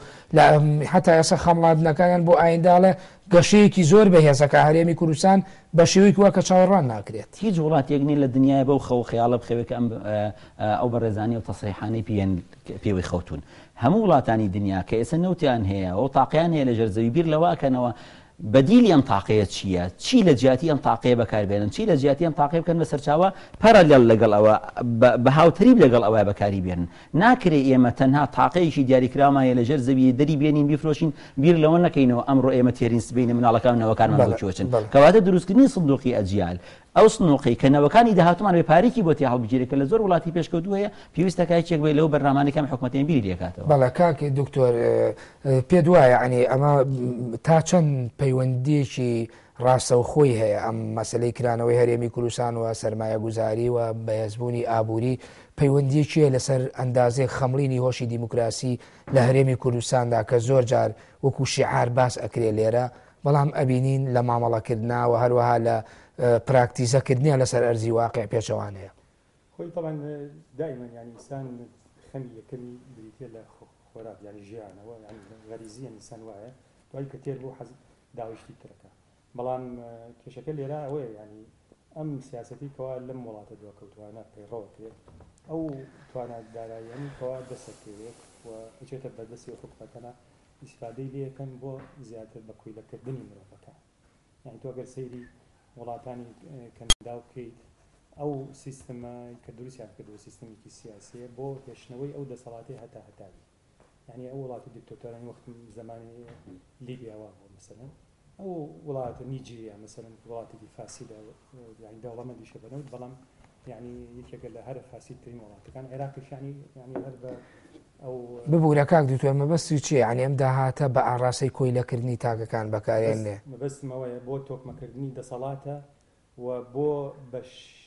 حتا ئێستا خەمڵاندنەکانیان بۆ ئاینداڵێ گەشەیەکی زۆر بەهێزەکە هەرێمی کوردستان بە شێوەیەکی وە کە چاوەڕوان ناکرێت هیچ وڵاتێک نیە لە دنیای بەو خەو خەیاڵە بخەوێت کە ئەو بەڕێزانی و تەسریحانەی پێوەی خەوتون هەموو وڵاتانی دنیا کە ئێستا نەوتیان هەیە ئەو تاقییان هەیە لە ژەرزەوی بیر لەواکەنەوە بەدیلی ئەم تاقەیە چییە؟ چی لە جیاتی ئەم تاقەیە بەکاربێنن؟ چی لە جیاتی ئەم تاقەیە بکەن بە سەرچاوە پەرەلێڵ لەگەڵ ئەوە بە هاوتەریب لەگەڵ ئەوە بەکاری بێنن ناکرێ ئێمە تەنها تاقەیەکی دیاریکراومایە لە ژێر زەوی دەری بێنین بیفرۆشین بیر لەوە نەکەینەوە ئەمڕۆ ئێمە تێرین سبەینە مناڵەکان نەوەکانمان بۆچوەچن کەواتە دروستکردنی سندوقی ئەجیال ئەو سنووقی کە نەوەکانی داهاتومان بێ پارێکی بۆ تێ هەڵبگیرێت کە لە زۆر وڵاتی پێشکەوتوو هەیە پێویستە کایچێک بێ لەو بەرنامانەکەم حکوومەتیان بیری لێکاتەوە بەڵێ کاکی دکتۆر پێ دوایە عنی ئەمە تا چەند پەیوەندیەکی ڕاستەوخۆی هەیە ئەم مەسلەی کرانەوەی هەرێمی کوردستان و سەرمایە گوزاری و بەهێزبوونی ئابووری پەیوەندیەکیە لەسەر ئەندازێ خەمڵینی هۆشی دیموکراسی لە هەرێمی کوردستاندا کە زۆر جار وەکو شیعار باس ئەکرێ لێرە بەڵام ئەبینین لە مامەڵەکردنەوە هەروەها لە پراکتیزەکردنیە لەسەر ئەرزی واقع پێچەوانەیە خۆی طبعا دائما يعني إنسان خەمی یەکەمی بریتە لە خۆراک يعني ژیانەوە يعني غەریزیە ئینسان وایە دوای کە تێر بۆ حەز داویشتی ترەکە بەڵام کێشەکە لێرە ئەوەیە يعني ئەم سیاسەتی کەوا لەم وڵاتە دووەکەوتوانە پەیڕەوەکرێت ئەو توانەداراییانی کەوا دەسەکەوێت و ئەچێتە بەدەستی حکومەتەنە ئیسفادەی لێەکەن بۆ زیاتر بە کویلەکردنی مرۆڤەکان يعني تۆ ئەگەر سەیری وڵاتانی کەندا بکەیت ئەو سیستەمە کە دروستیان کردو سیستەمێکی سیاسیە بۆ هێشتنەوەی ئەو دەسەڵاتی هەتاوی يعني ئەو وڵاتی دیکتاتۆرانی وەخت زمانی لیبیاوە بۆ مثلا ئەو وڵاتە نیجیریا مثلا وڵاتێکی فاسیدە يعني دەوڵەمەندیشە بەنەوت بەڵام يعني یەکێکە لە هەرە فاسیدترین وڵاتەکان عێراقیش يعني هەر بە ئەو ببوورە کاک دوتوێ مەبەستی چیە يعني ئەم داهاتە بە ئاڕاستەی کۆیلەکردنی تاکەکان بەکارێنێ مەبەستمەوەیە بۆ تۆکمەکردنی دەسەڵاتە و بۆ بەش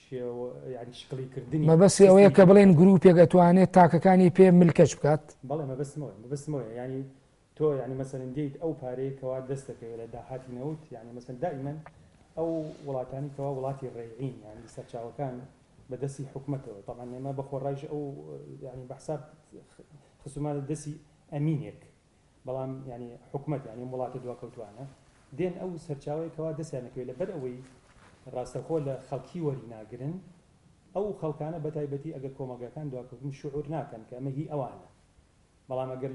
يعني شکلیکردنی مەبەستی ئەوەیە کە بڵێن گروپێک ئەتوانێت تاکەکانی پێ ملکەچ بکات بەڵێ مەبەستمەوەیە يعني تۆ يعني مثلا دیت ئەو پارەیەکەوا دەست دەکەوێت لە داهاتی نەوت يعني مثلا دائما ئەو وڵاتانی کەوا وڵاتی ڕێعین يعني سەرچاوەکان بەدەستی حکومەتەوە طبعا ئێمە بەخۆڕایش ئەو يعني بەحساب خصومانە دەستی ئەمینێک بەڵام يعني حکومەت يعني وڵاتە دواکەوتوانە دێن ئەو سەرچاوەیەکەوا دەستیانەکەوێت لەبەر ئەوەی ڕاستەخۆ لە خەڵکی وەری ناگرن ئەو خەڵکانە بەتایبەتی ئەگەر کۆمەلگاکان دواکەوتن شعور ناکەن کە ئەمە هی ئەوانە بەڵام ئەگەر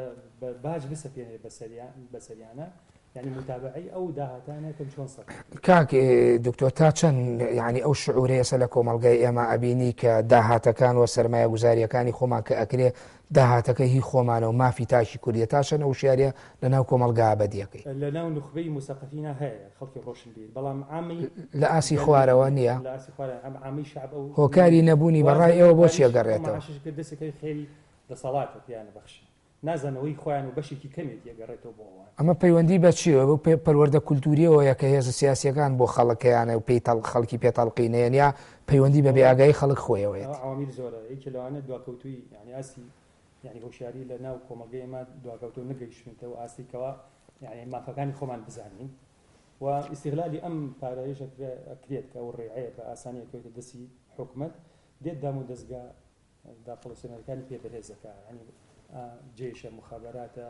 باج بسەپێنێ بەسەریانە يعني متابعی ئەو داهاتانە کەم چۆن سەر کاک دکتۆر تا چەند يعني ئەو شعورەیە سە لە کۆمەلگای ئێمە ئەبینی کە داهاتەکان و سەرمایە گوزاریەکانی خۆمان کە ئەکرێ داهاتەکە هی خۆمانە و مافی تاشی کوردیە تا چەند ئەو شیارە لەناو کۆمەلگا بەدیەکەی لەناو نخبەی موسەقفینە هەیە خەڵکی ڕۆشن بێت بەڵام عامی لە ئاسی خوارەوە نییە لە ئاسی خوارە عامی شعب ئەو هۆکاری نەبوونی بەڕای ئێوە بۆ چیە گەڕێتەوە دەستەکەی خێری دەسەڵاتە پیانە بەخشن نازانەوەی خۆیان و بەشێکی کەمێت یەگەڕێتەوە بۆ ئەوان ئەمە پەیوەندی بە چیوە بۆ پەروەردە کولتوریەوە کە هێز سیاسیەکان بۆ خەڵکیانە و پێی خەڵکی پێتەڵقینەیە یا پەیوەندی بە بێئاگایی خەڵک خۆیەوەیە عوامل زۆرە یەکێ لەوانە دواکەوتووی يعني ئاسی یعنی هۆشیاری لە ناو کۆمەلگەی ئێمە دواکەوتۆ نەگەیشتێتەوە ئاستیکەوە یعنی مافەکانی خۆمان بزانین و ئیستیغلالی ئەم پارێژ ئەکرێت کە ئەو ڕێعەیە بە ئاسانیەکەوێتە دەستی حکومەت دێت دام و دەستگا داپۆلیسیۆنەرەکانی پێبەرهێزەکە ینی جێشە مخابراتە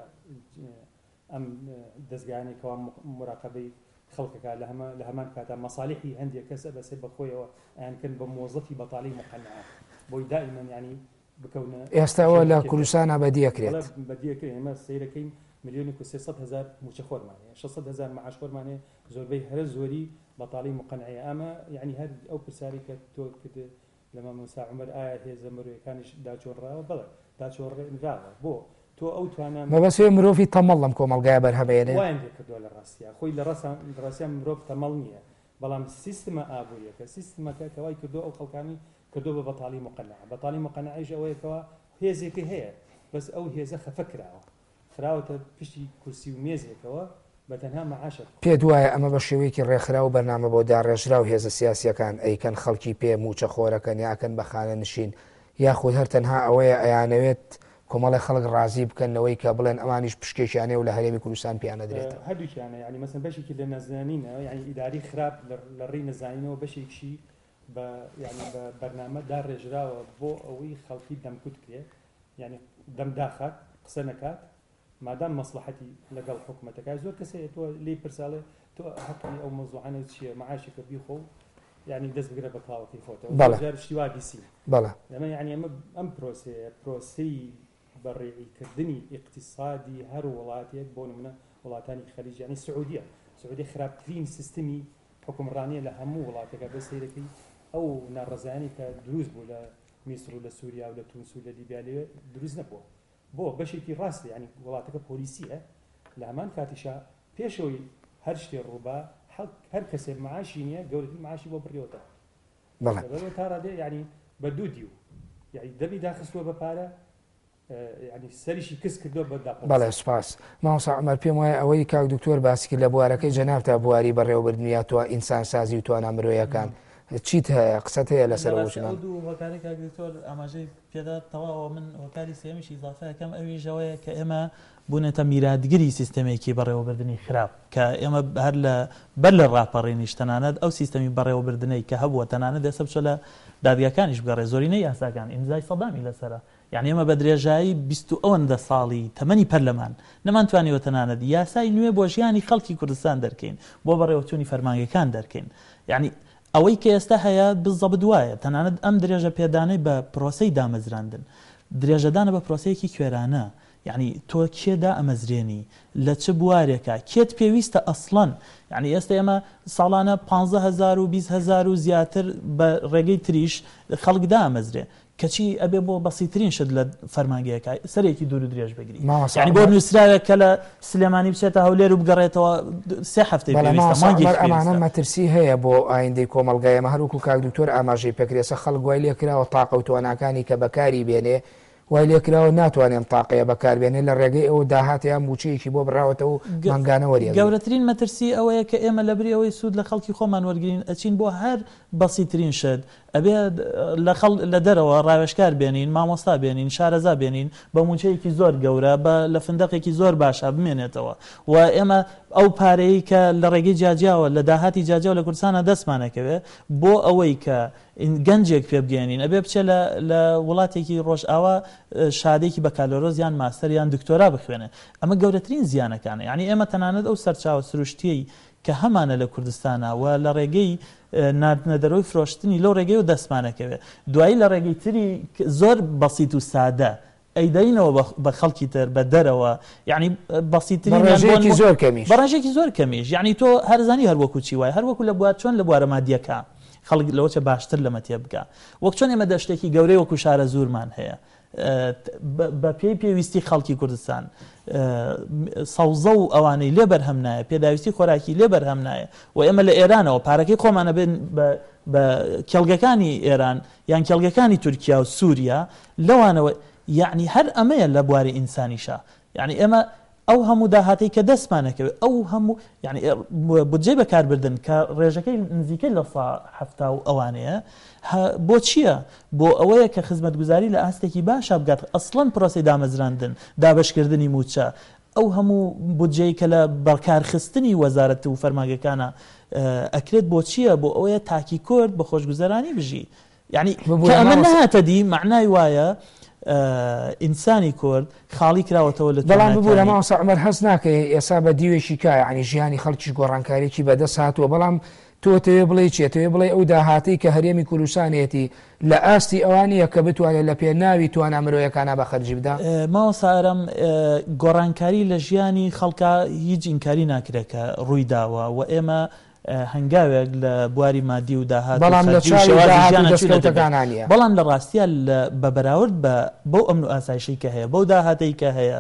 ئەم دەستگایانێکەوە مراقبەی خەڵکەکە لە هەمان کاتە مەساڵحی هەندێک کەسە بەسێ بەخۆیەوە ئەیانکردن بە مۆزەفی بەتاڵی مقەنعە بۆی دائیمەن ینی بکەونە ئێستاەوە لە کوردستانە بەدیەکرێت بەدیەکرێت ئێمە سەیرەکەین 1,300,000 موچەخۆرمانەیە 600,000 معاشخۆرمانێ زۆربەی هەرە زۆری بەتاڵی مقەنعەیە ئەمە یعنی هەر ئەو پرسیاری کە تۆ کرد لە مامۆستا عومەر ئایا هێزە مرۆیەکانیش داچۆڕاوە بەڵێ داچۆڕێنراوە بۆ تۆ ئەو توانە مەبەسێ مرۆڤی تەمەڵ لەم کۆمەلگایە بەرهەمێنێ وایان کردووە لە ڕاستیە خۆی لە ڕاستیان مرۆڤ تەمەڵ نییە بەڵام سیستمە ئابوووریەکە سیستمەکە کەوای کردو ئەو خەڵکانی کردو بە بەتاڵی مقەنعە بەتاڵی مقەنعەیش ئەوەیەکەوە هێزێکی هەیە بەس ئەو هێزە خەفە کراوە خراوەتە پشتی کورسی و مێزێکەوە بە تەنها مەعاشە پێ دوایە ئەمە بە شێوەیەکی ڕێکخرا و بەرنامە بۆ داڕێژرا و هێزە سیاسیەکان ئەیکەن خەڵکی پێ موچە خۆرەکەن یاکەن بە خانە نشین یاخود هەر تەنها ئەوەیە ئەیانەوێت کۆمەڵی خەڵک ڕازی بکەنەوەی کە بڵێن ئەمانیش پشکێکیانێ و لە هەرێمی کوردستان پیانە درێتە هەردووکیانە ینی مەسەن بەشێکی لە نەزانینەوە یعنی ئیداری خراپ لە ڕێی نەزانینەوە بەشێکشی بە ینی بە بەرنامە داڕێژراوە بۆ ئەوەی خەڵکی دەمکوت کرێت یعنی دەمداخات قسە نەکات مادام مەسلحەتی لەگەڵ حکومەتەکە زۆر کەسەیە تۆ لی پرساڵێ تۆ حەقی ئەو مەوزوعانە چییە مەعاشێکە بیخۆ یعنی دەست بگرە بە کاوەکەی خۆتەوە جار شتیوا بیسی بەڵێ لەمە یعنی ئەم پرۆسەی بەڕێعیکردنی ئیقتصادی هەر وڵاتێک بۆ نمونە وڵاتانی خەلیج یعنی سعودیە خراپترین سیستمی حکومڕانیە لە هەموو وڵاتێکە بە سەیرەکەی ئەو ناڕەزایانی کە دروست بوو لە میسر و لە سووریا و لە تونس و لە لیبیا لێ دروست نەبووە بۆ بەشێکی ڕاستە ینی وڵاتەکە پۆلیسیە لە هەمان کاتیشا پێشەوەی هەر شتێ ڕووبا هەر کەسێک معاشی نییە گەورەترین معاشی بۆ بڕیەوەتە تا ڕادێ ینی بە دوو دیو یعنی دەبی داخستووە بە پارە ینی سەریشی کەس کردووە بە داپۆ بەڵێ سپاس مامۆستا عومەر پێم وایە ئەوەی کاک دکتۆر باسی کرد لە بوارەکەی جەناب تا بواری بەڕێوەبردنیا تۆ ئینسان سازی و توانە مرۆیەکان چیت هەیە قسەت هەیە لەسەر وچمان هۆکاری کاک دکتۆر ئاماژەی پێدا تەواوە من هۆکاری سێمیشی ئیزافەکەم ئەویژەوەیە کە ئێمە بوونێتە میراتگری سیستەمێکی بەڕێوەبردننی خراپ کە ئێمە هەر بەر لە ڕاپەڕێنیش تەنانەت ئەو سیستەمی بەڕێوەبردنەی کە هەبووە تەنانەت دەسە بچۆ لە دادگاکانیش بگەڕێ زۆرینەی یاساکان ئیمزای سەدامی لەسەرە یعنی ئێمە بە درێژایی 20 ساڵی تەمەنی پەرلەمان نەمانتوانیوە تەنانەت یاسای نوێ بۆ ژیانی خەڵکی کوردستان دەرکەین بۆ بەڕێوەچوونی فەرمانگەکان دەرکەین یعنی ئەوەی کە ئێستا هەیە بزەبت وایە تەنانەت ئەم درێژە پێدانەی بە پرۆسەی دامەزراندن درێژەدانە بە پرۆسەیەکی کوێرانە یعنی تۆ کێدا ئەمەزرێنی لە چه بوارێکە کێت پێویستە ئەسڵەن یعنی ئێستا ئێمە ساڵانە 15,000 و 20,000 و زیاتر بە ڕێگەی تریش خەڵکدا ئەمەزرێ کەچی ئەبێ بۆ بەسیترین شت لە فەرمانگەیەکە سەرێکی دوور و درێژ بگری یعنی بۆ نووسراوێک کە لە سلێمانی بچێتە هەولێر و بگەڕێتەوە 3 هەفتەی ئەمانە مەترسی هەیە بۆ ئایندەی کۆمەلگایە هەروکو کاک دکتۆر ئاماژەی پێکرێسە خەڵک وای لێکراوە تاقە و تواناکانی کە بەکاری بێنێ وای لێکراوە ناتوانێن تاقەیە بەکاربێنێ لە ڕێگەی ئەو داهاتیان موچەیەکی بۆ بڕاوەتەوە و مەنگانە وەریە گەورەترین مەترسی ئەوەیە کە ئێمە لە بری ئەوەی سوود لە خەڵکی خۆمان وەرگین ئەچین بۆ هەر بەسیترین شت ئەبێ لە دەرەوە ڕاوێژکار بێنین مامۆستا بێنین شارەزا بێنین بە موچەیەکی زۆر گەورە بە لە فندقێکی زۆر باشە بمێنێتەوە و ئێمە ئەو پارەی کە لە ڕێگەی جاجیاوە لە داهاتی جاجیاوە لە کوردستانە دەستمانەکەوێ بۆ ئەوەی کە گەنجێک پێ بگەێنین ئەبێ بچێ لە وڵاتێکی ڕۆژئاوا شادێکی بە کالۆرۆزیان ماستەریان دکتۆرا بخوێنێ ئەمە گەورەترین زیانەکانە یعنی ئێمە تەنانەت ئەو سەرچاوە سروشتیەی کە هەمانە لە کوردستانە و لە ڕێگەی نردنەدەرەوەی فرۆشتنی لەو ڕێگەی و دەستمانەکەوێ دوایی لە ڕێگەی تری زۆر بەسیت و سادە ئەیدەینەوە بە خەڵکی تر بە دەرەوە یعنی بەسیترین بەڕێژێکی زۆر کەمیش یعنی تۆ هەرزانی هەروەکو چی وایە هەروەکو لە بوار چۆن لە بوارە مادیەکە خەڵک لەوەچە باشتر لەمە تێ بکە وەک چۆن ئێمە دەشتێکی گەورەی وەکو شارە زوورمان هەیە بە پێویستی خەڵکی کوردستان سەوزە و ئەوانەی لێ بەرهەم نایە پێداویستی خۆراکی لێ بەرهەم نایە و ئێمە لە ئێرانەوە پارەکەی خۆمانە بێن بە کێڵگەکانی ئێران یان کێڵگەکانی تورکیا و سووریا لەوانەوە یعنی هەر ئەمەیە لە بواری ئینسانیشە یعنی ئێمە ئەو هەموو داهاتی کە دەستمانەکەوێت ئەو هەموو یعنی بودجێ بەکاربردن کە ڕێژەکەی نزیکەی لە 170 و ئەوانەیە بۆ چییە؟ بۆ ئەوەیە کە خزمەتگوزاری لە ئاستێکی باشە بگات ئەسڵەن پرۆسی دامەزراندن دابشکردنی موچە ئەو هەموو بودجەی کە لە بەرکارخستنی وەزارەت و فەرماگەکانە ئەکرێت بۆ چییە؟ بۆ ئەوەیە تاکی کورد بە خۆشگوزەرانی بژی یعنی کە ئەمە نەهاتە دی معنای وایە ئینسانی کورد خاڵی کراوەتەوە لە بەڵام ببوو ماوەسا عومەر هەست ناکەی ئێستا بە دیوێکی کای ینی ژیانی خەڵکیش گۆڕانکاریی بەدەست هاتووە بەڵام تۆ تەوێ بڵێ چێتەوێ بڵێ ئەو داهاتی کە هەرێمی کوردستانێتی لە ئاستی ئەوانیە کە بتوانێت لە پێناوی توانە مرۆیەکانە بە خەرجی بدا ماوەسا ئارەم گۆڕانکاری لە ژیانی خەڵکا هیچ ئینکاری ناکرێت کە ڕووی داوە و ئێمە هەنگاوێک لە بواری مادی و داهات بەڵام لە دەستکەوتەکانانە بەڵام لە ڕاستیە بە بەراورد بە بەو ئەمن و ئاسایشەی کە هەیە بەو داهاتەی کە هەیە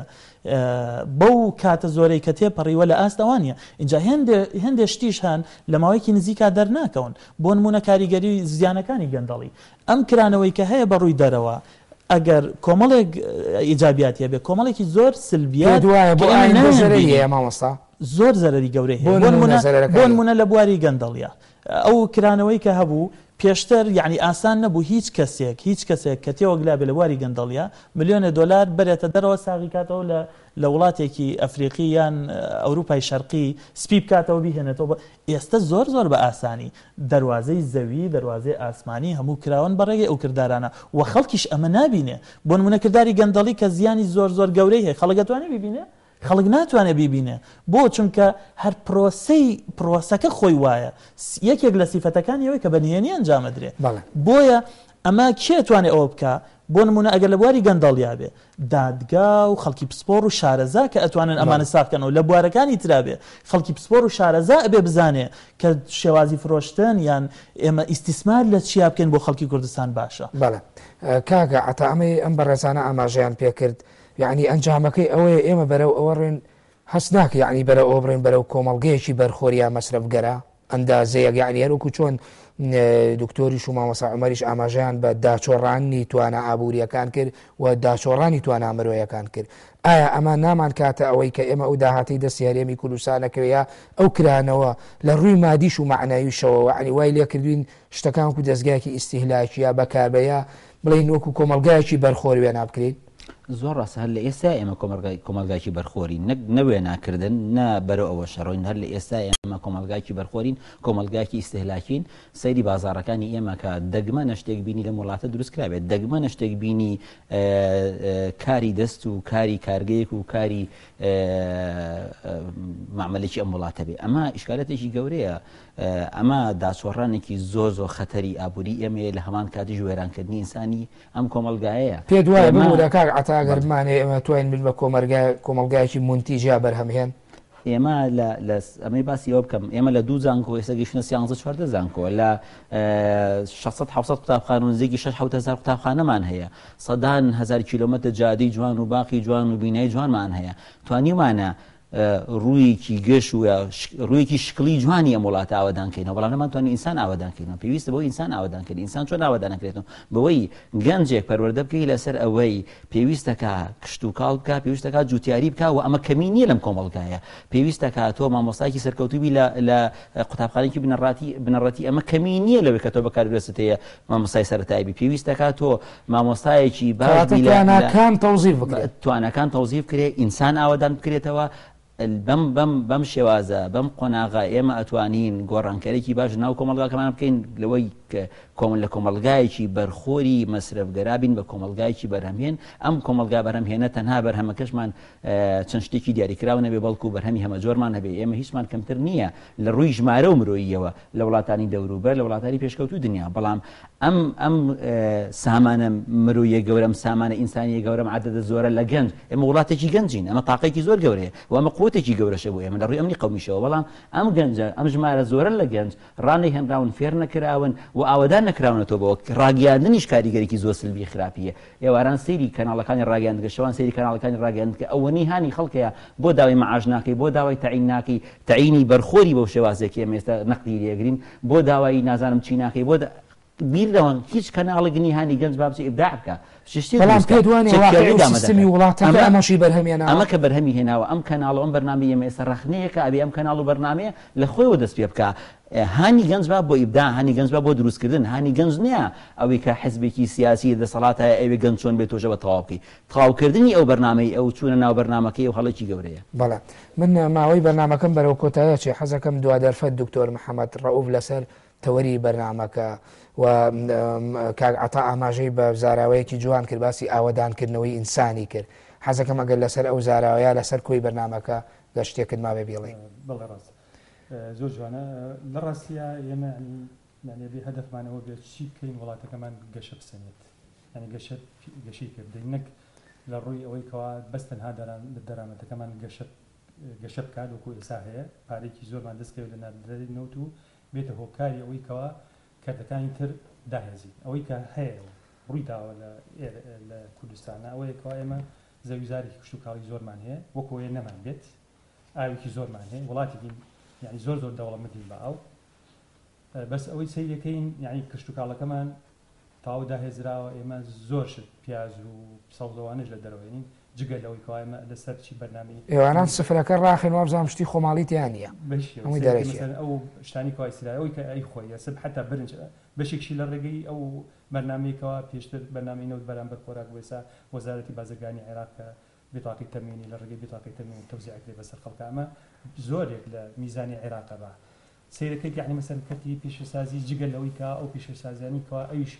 بەو کاتە زۆرەی کە تێپەڕیوە لە ئاستەوانە اینجا هێندێ شتیش هەن لە ماوەیەکی نزیکا دەرناکەون بۆ نمونە کاریگەری زیانەکانی گەندەڵی ئەم کرانەوەی کە هەیە بە ڕووی دەرەوە ئەگەر کۆمەڵێک ئیجابیاتیە بێ کۆمەڵێکی زۆر سلبیات دوایە بۆ ئاینەزەرەیە مامۆستا زۆر زەرری گەورەی هەیە بۆ نمونە لە بواری گەندەڵیە ئەو کرانەوەی کە هەبوو پێشتر یعنی ئاسان نەبوو هیچ کەسێک کە تێوەگلا بێ لە بواری گەندەڵیە ملیۆنە دۆلار بەرێتە دەرەوە ساغی کاتەوە لە وڵاتێکی ئەفریقی یان ئەوروپای شەرقی سپی بکاتەوە بیهێنێتەوە ئێستا زۆر بە ئاسانی دەواازەی زەوی دەواازەی ئاسمانی هەموو کراون بەڕێگەی ئەو کردارانە و خەڵکیش ئەمە نابینێ بۆ نمونە کردداری گەندەڵی کە زیانی زۆر گەورەی هەیە خەڵگەتوانێ ببینێ خەڵک ناتوانێت بیبینێ بۆ چونکە هەر پرۆسەکە خۆی وایە یەکێک لە سیفەتەکانی ئەوەی کە بەنهێنی ئەنجامەدرێ بۆیە ئەمە کێتوانێت ئەوە بکە بۆ نمونە ئەگەر لە بواری گەندەڵیا بێ دادگا و خەڵکی پسپۆر و شارەزا کە ئەتوانن ئەمانە ساکەنەوە لە بوارەکانی ترابێ خەڵکی پسپۆر و شارەزا ئەبێ بزانێ کە شێوازی فرۆشتن یان ئێمە ئیسtismار لە چیا بکەین بۆ خەڵکی کوردستان باشە بەڵێ کاگە عتا ئەم بەڕێزانە ئاماژەیان پێکرد یعنی ئەنجامەکەی ئەوەیە ئێمە بەرەو ئەوە ڕێن هەست ناکە یعنی بەرە ئەو بڕێن بەرەو کۆمەڵگەیەکی بەرخۆریا مەسرفگەرە ئەندازەیەک یعنی هەروکو چۆن دکتۆریش و مامۆستا عومەریش ئاماژەیان بە داچۆڕانی توانە ئابوووریەکان کرد و داچۆڕانی توانە مرۆیەکان کرد ئایا ئەمە نامان کاتە ئەوەی کە ئێمە ئەو داهاتی دەستی هەرێمی کوردستانەکەوەیە ئەو کرانەوە لە ڕووی مادیش و معناویشەوە عنی وای لێکردوین شتەکان و دەستگایکی ئیسیهلاکیە بەکاربەیە بڵین وەکو کۆمەلگایەکی بەرخۆر وێ نابکرێت زۆر ڕاست هەر لە ئێستا ئێمە کۆمەلگایکی بەرخۆری نەوێ ناکردن نا بەرەو ئەوە شەڕۆین هەر لە ئێستا ئێمە کۆمەلگایکی بەرخۆرین کۆمەلگایکی ئیسیهلاکین سەیری بازارەکانی ئێمە کە دەگمە نەشتێک بینی لە وڵاتە دروستکرابێت دەگمە نەشتێک بینی کاری دەست و کاری کارگەیەک و کاری معاملێکی ئەم وڵاتە بێ ئەمە ئیشکالەتێکی گەورەیە ئەمە داچۆڕانێکی زۆر خەتەری ئابووری ئێمە لە هەمان کاتی ژوێرانکردنی ئینسانی ئەم کۆمەلگایەیە پێ دوایە بمودا کاک ئەگەرمانێ ئێمە توانین بن بە کۆمەلگایەکی مونتیجیا بەرهەمهێن ئێمە ئەمەی باسی ئەوە بکەم ئێمە لە 2 زانکۆ ئێستا گەیشتنە 14 زانکۆ لە 600 قوتابخانە و نزیکی 6,000 قوتابخانەمان هەیە سەدان هزار کیلۆمەتر جادەی جوان و باقی جوان و بینایی جوانمان هەیە توانیمانە ڕوویکی گەش و ڕوویکی شکلی جوانی ئەم وڵاتە ئاوادانکەینەوە بەڵام نەمانتوانین ئینسان ئاوادانکەینەوە پێویستە بۆ ئینسان ئاوادانکردن ئینسان چۆن ئاوادانەکرێتەوە بەوەی گەنجێک پەروەردە بکەی لەسەر ئەوەی پێویستەکە کشت و کاڵ بکە پێویستەکە جوتیاری بکە و ئەمە کەمی نییە لەم کۆمەڵگایە پێویستەکە تۆ مامۆستایکی سەرکەوتوبی لە قوتابخانەیەکی بنەڕەتی ئەمە کەمی نییە لەوەی کە تۆ بەکاربێستەیە مامۆستای سەرەتایبی پێویستەکە تۆ مامۆستایەکی باش توانەکان تەوزیف بکرێ ئینسان ئاوادان بکرێتەوە بەم شێوازە بەم قۆناغا ئێمە ئەتوانین گۆڕانکاریی باش ناو کۆمەلگاکەمان بکەین لەوەی لە کۆمەلگایەکی بەرخۆری مەسرفگەرابین بە کۆمەلگایکی بەرهەمهێن ئەم کۆمەلگا بەرهەمهێنە تەنها بەرهەمەکەشمان چەند شتێکی دیاریکراوە نەبێ بەڵکو بەرهەمی هەمە جۆرمان هەبێ ئێمە هیچمان کەمتر نییە لە ڕووی ژمارە و مرۆییەوە لە وڵاتانی دەوروبەر لە وڵاتانی پێشکەوتوو دنیا بەڵام ئەم سامانە مرۆیە گەورەم سامانە ئینسانیە گەورەم عەدەدە زۆرە لە گەنج ئێمە وڵاتێکی گەنجین ئەمە تاقێکی زۆر گەورەیە و ئەمە قوتێکی گەورەشە بۆ ئێمە لە ڕووی ئەمنی قەومیشەوە بەڵام ئەم گەنجە ئەم ژمارە زۆرە لە گەنج ڕانەی هێنراون فێر نەکراون و ئاوادان نەکراونەتەوە بەوە ڕاگەاندنیش کاریگەرێکی زۆر سلبی خراپیە ئێواران سەیری کەناڵەکانی ڕاگەاندنگە شەوان سەیری کەناڵەکانی ڕاگەاندنگە ئەوەنی هانی خەڵکەیە بۆ داوای مەعاش ناکەی بۆ داوای تەعین ناکەی تەعینی بەرخۆری بەو شێوازێکی ئێمە ئێستا نەقدی لێگرین بۆ داوای نازانم چی ناکەی بۆ بیرەوە هیچ کەناڵێکی هانی گەنج بابچی ئیبداع بکە بەڵام پێت وانێ سیستمی وڵاتەکە ئەمەشی بەرهەمیانە ئەمە کە بەرهەمی هێناوە ئەم کەناڵ ئەم بەرنامە ئێمە ئێستا ڕەخنەیەکە ئەبێ ئەم کەناڵ و بەرنامەیە لە خۆیەوە دەست پێ بکە هانی گەنج با بۆ ئیبداع هانی گەنج با بۆ دروستکردن هانی گەنج نییە ئەوەی کە حیزبێکی سیاسی دەسەڵاتە ئەوێ گەنج چۆن بێت تۆژە بە تەواوکەی تەواوکردنی ئەو بەرنامەی ئەو چوونە ناو بەرنامەکەی و هەڵێکی گەورەیە بەڵێ من ماوەی بەرنامەکەم بەرەو کۆتایە چێ حەزەکەم دوا دەرفەت دکتۆر محەممەد ڕەئوف لەسەر تەوەری بەرنامەکە و کاک عەتا ئاماژەی بە زاراوەیەکی جوان کرد باسی ئاوەدانکردنەوەی ئینسانی کرد حەزەکەم ئەگەر لەسەر ئەو زاراوەیە لەسەر کۆی بەرنامەکە گەشتێکت مابێ بێڵێ بەڵێ ڕاست زۆر جوانە لە ڕاستیە ئێمە بێ هەدەفمانەوە بێت چی بکەین وڵاتەکەمان گەشە بسەنێت ینی گەشی پێ بدەین نەک لە ڕووی ئەوەی کەوا بەس تەنها دەرامەتەکەمان گەشە بکات وەکو ئێستا هەیە پارێکی زۆرمان دەستکەوت لە ناودرێنەوت و بێتە هۆکاری ئەوەی کەوا کاتەکانی تر داهێزی ئەوەی کە هەیە ڕووی داوە لە کوردستانە ئەوەیە کەوا ئێمە زەویزارێکی کشت و کاڵی زۆرمان هەیە وەکو ئێ نەمان بێت ئاوێکی زۆرمان هەیە وڵاتێکی یعنی زۆر دەوڵەمەندین بە ئاو بەس ئەوەی سەیرەکەین یعنی کشت و کاڵەکەمان تاو داهێزراوە ئێمە زۆر شت پیاز و سەوزەوانش لە دەرەوەین جگە لەوەی کە ئێمە لەسەر چی بەرنامەی ئێوانان سفرەکە ڕاخێن وابزانام شتی خۆماڵی تیان نییە ئەو شتانی کاسرایەوەی کە ئەی خۆی سب حتا برنج بەشێکشی لە ڕێگەی ئەو بەرنمەیەکەوە پێشتر بەرنامەی نەوت بەرامبەر خۆراک وێسا وەزارەتی بازرگانی عێراقکە بێتاقی تەمینی لە ڕێگەی بێتاقی تەمین تەوزیعکرێ بەسەر خەڵکە ئەمە زۆرێک لە میزانی عێراقە بە سیرەکەی یعنی مەسەر کەتی پیشەسازی جگە لەوەی کە ئەو پیشەسازیانی کەوا ئەویش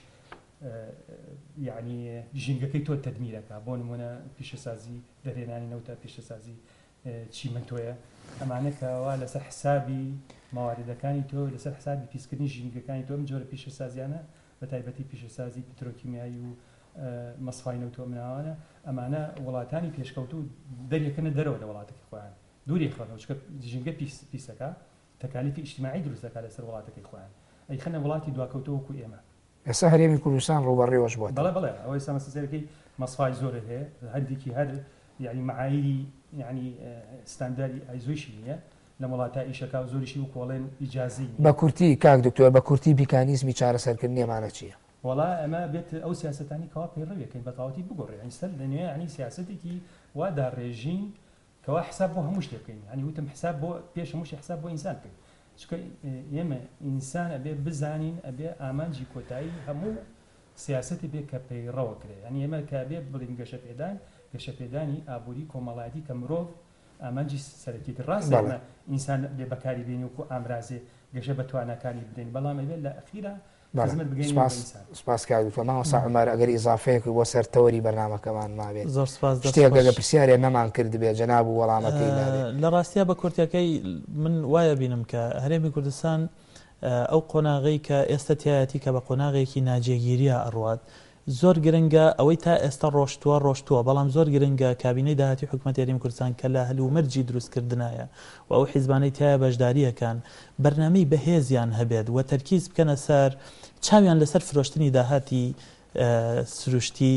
یعنی ژینگەکەی تۆ تەدمیرەکە بۆ نمونە پیشەسازی دەرێنانی نەوتە پیشەسازی چیمنتۆیە ئەمانەکەوا لەسەر حسابی ماواردەکانی تۆ لەسەر حسابی پیسکردنی ژینگەکانی تۆ ئەم جۆرە پیشەسازیانە بە تایبەتی پیشەسازی پیترۆکیمیایی و مەسفای نەوتۆ مناوانە ئەمانە وڵاتانی پێشکەوت و دەریەکەنە دەرەوە لە وڵاتێکی خۆیان دووری خەڵەوە چکە ژینگە پیسەکە تەکالیفی ئیجتیماعی دروستەکە لەسەر وڵاتەکەی خۆیان ئەی خەنە وڵاتی دواکەوتەوە وەکو ئێمە ئێستا هەرێمی کوردستان ڕوبەڕێوەش بووە بەڵێ ئەوەی سەمەسەرەکەی مەسفای زۆر هەیە هەندێکی هەر یعنی معایری یعنی ستانداری ئایزۆیشی نییە لە وڵاتە ئیشەکە و زۆریشی و کۆڵێن ئیجازی بە کورتی کاک دکتۆر بە کورتی بیکانیزمی چارەسەرکردنی ئەمانە چییە؟ وڵا ئەمە بێت ئەو سیاسەتانی کەوا پەیڕەویەکەین بەتەواوەتی بگۆڕێ ینی سەر لە نوێ ینی سیاسەتێکی وادا ڕێژین کەوا حساب بۆ هەموو شتێکین ینی وتم حساب بۆ پێش هەمووشی حساب بۆ ئینسان بکەین چکە ئێمە ئینسان ئەبێ بزانین ئەبێ ئامانجی کۆتایی هەموو سیاسەتی بێ کە پەیڕەوە کرێ ینی ئێمە کە بێ بڵین گەشەپێدانی ئابووری کۆمەڵایەتی کە مرۆڤ ئامانجی سەرەکیت ڕاستە ئینسان بێ بەکاری بێنی وکو ئامرازێ گەشە بە توانەکانی بدەین بەڵام ئەبێت لە ئەخیرا سپاس کاردوتەماوە ساعمار ئەگەر ئیزافەیەک بۆ سەر تەوەری بەرنامەکەمان مابێت زۆر سپاس شتێکگە پرسیارێ نەمان کرد بێت جەناب و وەڵامەکەی لە ڕاستیە بە کورتەکەی من وایە بینم کە هەرێمی کوردستان ئەو قۆناغی کە ئێستا تایەتی کە بە قۆناغێکی ناجێگیریە ئەڕوات زۆر گرنگە ئەوەی تا ئێستا ڕۆشتووە بەڵام زۆر گرنگە کابینەی داهاتی حکوومەت هەرێمی کوردستان کە لە هەلومەرجی دروستکردنایە و ئەو حیزبانەی تایە بەشداریەکان بەرنامەی بەهێزیان هەبێت و تەرکیز بکەنە سەر چاویان لەسەر فرۆشتنی داهاتی سروشتی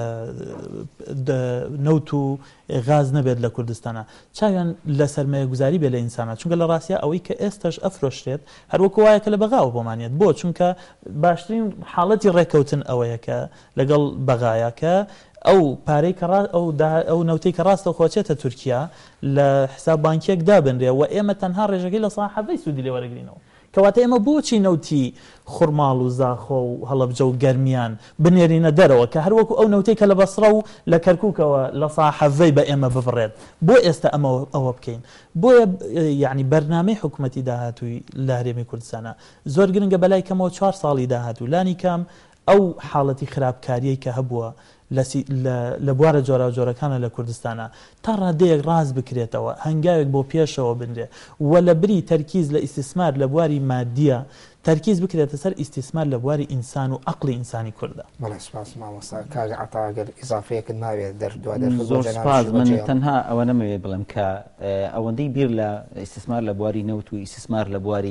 نەوت و غاز نەبێت لە کوردستانە چاویان لە سەرمایە گوزاری بێ لە ئینسانە چونکە لە ڕاستیە ئەوەی کە ئێستاش ئەفرۆشتێت هەروەکو وایە کە لە بەغاوە بۆمانێت بۆ چونکە باشترین حاڵەتی ڕێکەوتن ئەوەیە کە لەگەڵ بەغایە کە ئەو پارەی ئەو نەوتەی کە ڕاستە خۆچێتە تورکیا لە حساب بانکیەک دابنرێ و ئێمە تەنها ڕێژەکەی لە ساحەبەی سوودی لێ وەرەگرینەوە کەواتە ئێمە بۆچی نەوتی خوڕماڵ و زاخۆ و هەڵەبجە و گەرمیان بنێرینە دەرەوە کە هەروەکو ئەو نەوتەی کە لە بەسڕە و لە کەرکووکەوە لە ساحەڤەی بە ئێمە ببڕێت بۆ ئێستا ئەوە بکەین بۆیە یعنی بەرنامەی حکوومەتی داهاتووی لە هەرێمی کوردستانە زۆر گرنگە بەلای کەمەوە 4 ساڵی داهاتوو لانی کام ئەو حاڵەتی خراپکاریەی کە هەبووە لە بوارە جۆرەکانە لە کوردستانە تا ڕادەیەک ڕاز بکرێتەوە هەنگاوێک بۆ پێشەوە بنرێ و لە بری تەرکیز لە ئیسtismار لە بواری مادیە تەرکیز بکرێتە سەر ئیسtismار لە بواری ئینسان و عەقڵی ئینسانی کوردە. بەڵێ سپاس مامۆستا کاک عەتا ئەگەر ئیزافەیەکت ماوێت زۆر سپاس من تەنها ئەوە نەمەوێت بڵێم کە ئەوەندەی بیر لە ئیسtismار لە بواری نەوت و ئیسtismار لە بواری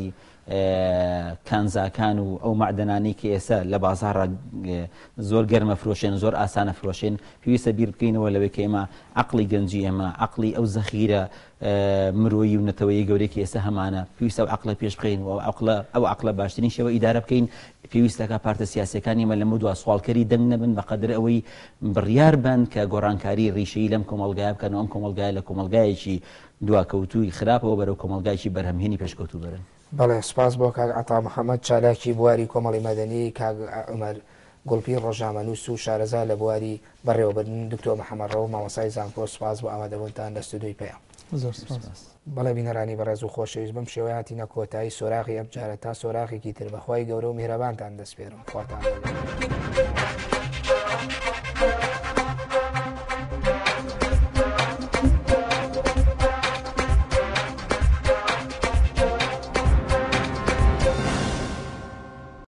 کانزاکان و ئەو معدنانی کە ئێستا لە بازارە زۆر گەرمە فرۆشێن زۆر ئاسانە فرۆشێن پێویستە بیر بکەینەوە لەوەی کە ئێمە عقلی گەنجی ئێمە عقلی ئەو زەخیرە مرۆیی و نەتەوەی گەورەی ئێستا هەمانە پێویستە ئەو عقلە پێش بخەین و ئەو عقلە باشترین شێوە ئیدارە بکەین پێویستەکە پارتە سیاسەکانی مە لەمە دو سوالکەری دەنگ نەبن بەقەدر ئەوەی بڕیار بن کە گۆڕانکاری ڕیشەی لەم کۆمەلگایە بکەن و ئەم کۆمەلگایە لە کۆمەلگایەکی دواکەوتوی خراپەوە بەرەو کۆمەلگایکی بەرهەمهێنی پێشکەوتوو بەرن. بەڵێ سپاس بۆ کاک عەتا محەممەد چالاکی بواری کۆمەڵی مەدەنی کاک عومەر گوڵپی ڕۆژنامەنووس و شارەزا لە بواری بەڕێوەبردن دکتۆر محەممەد ڕەو مامۆسای زانکۆ سپاس بۆ ئامادەبوونتان لە ستودیۆی پێیان. بەڵێ بینەرانی بەڕێز و خۆشەویست بم شێوەیە هاتینە کۆتایی سۆراغی ئەم جارە تا سۆراغێکی تر بەخوای گەورە و میهرەبانتان دەسپێرم خواتان.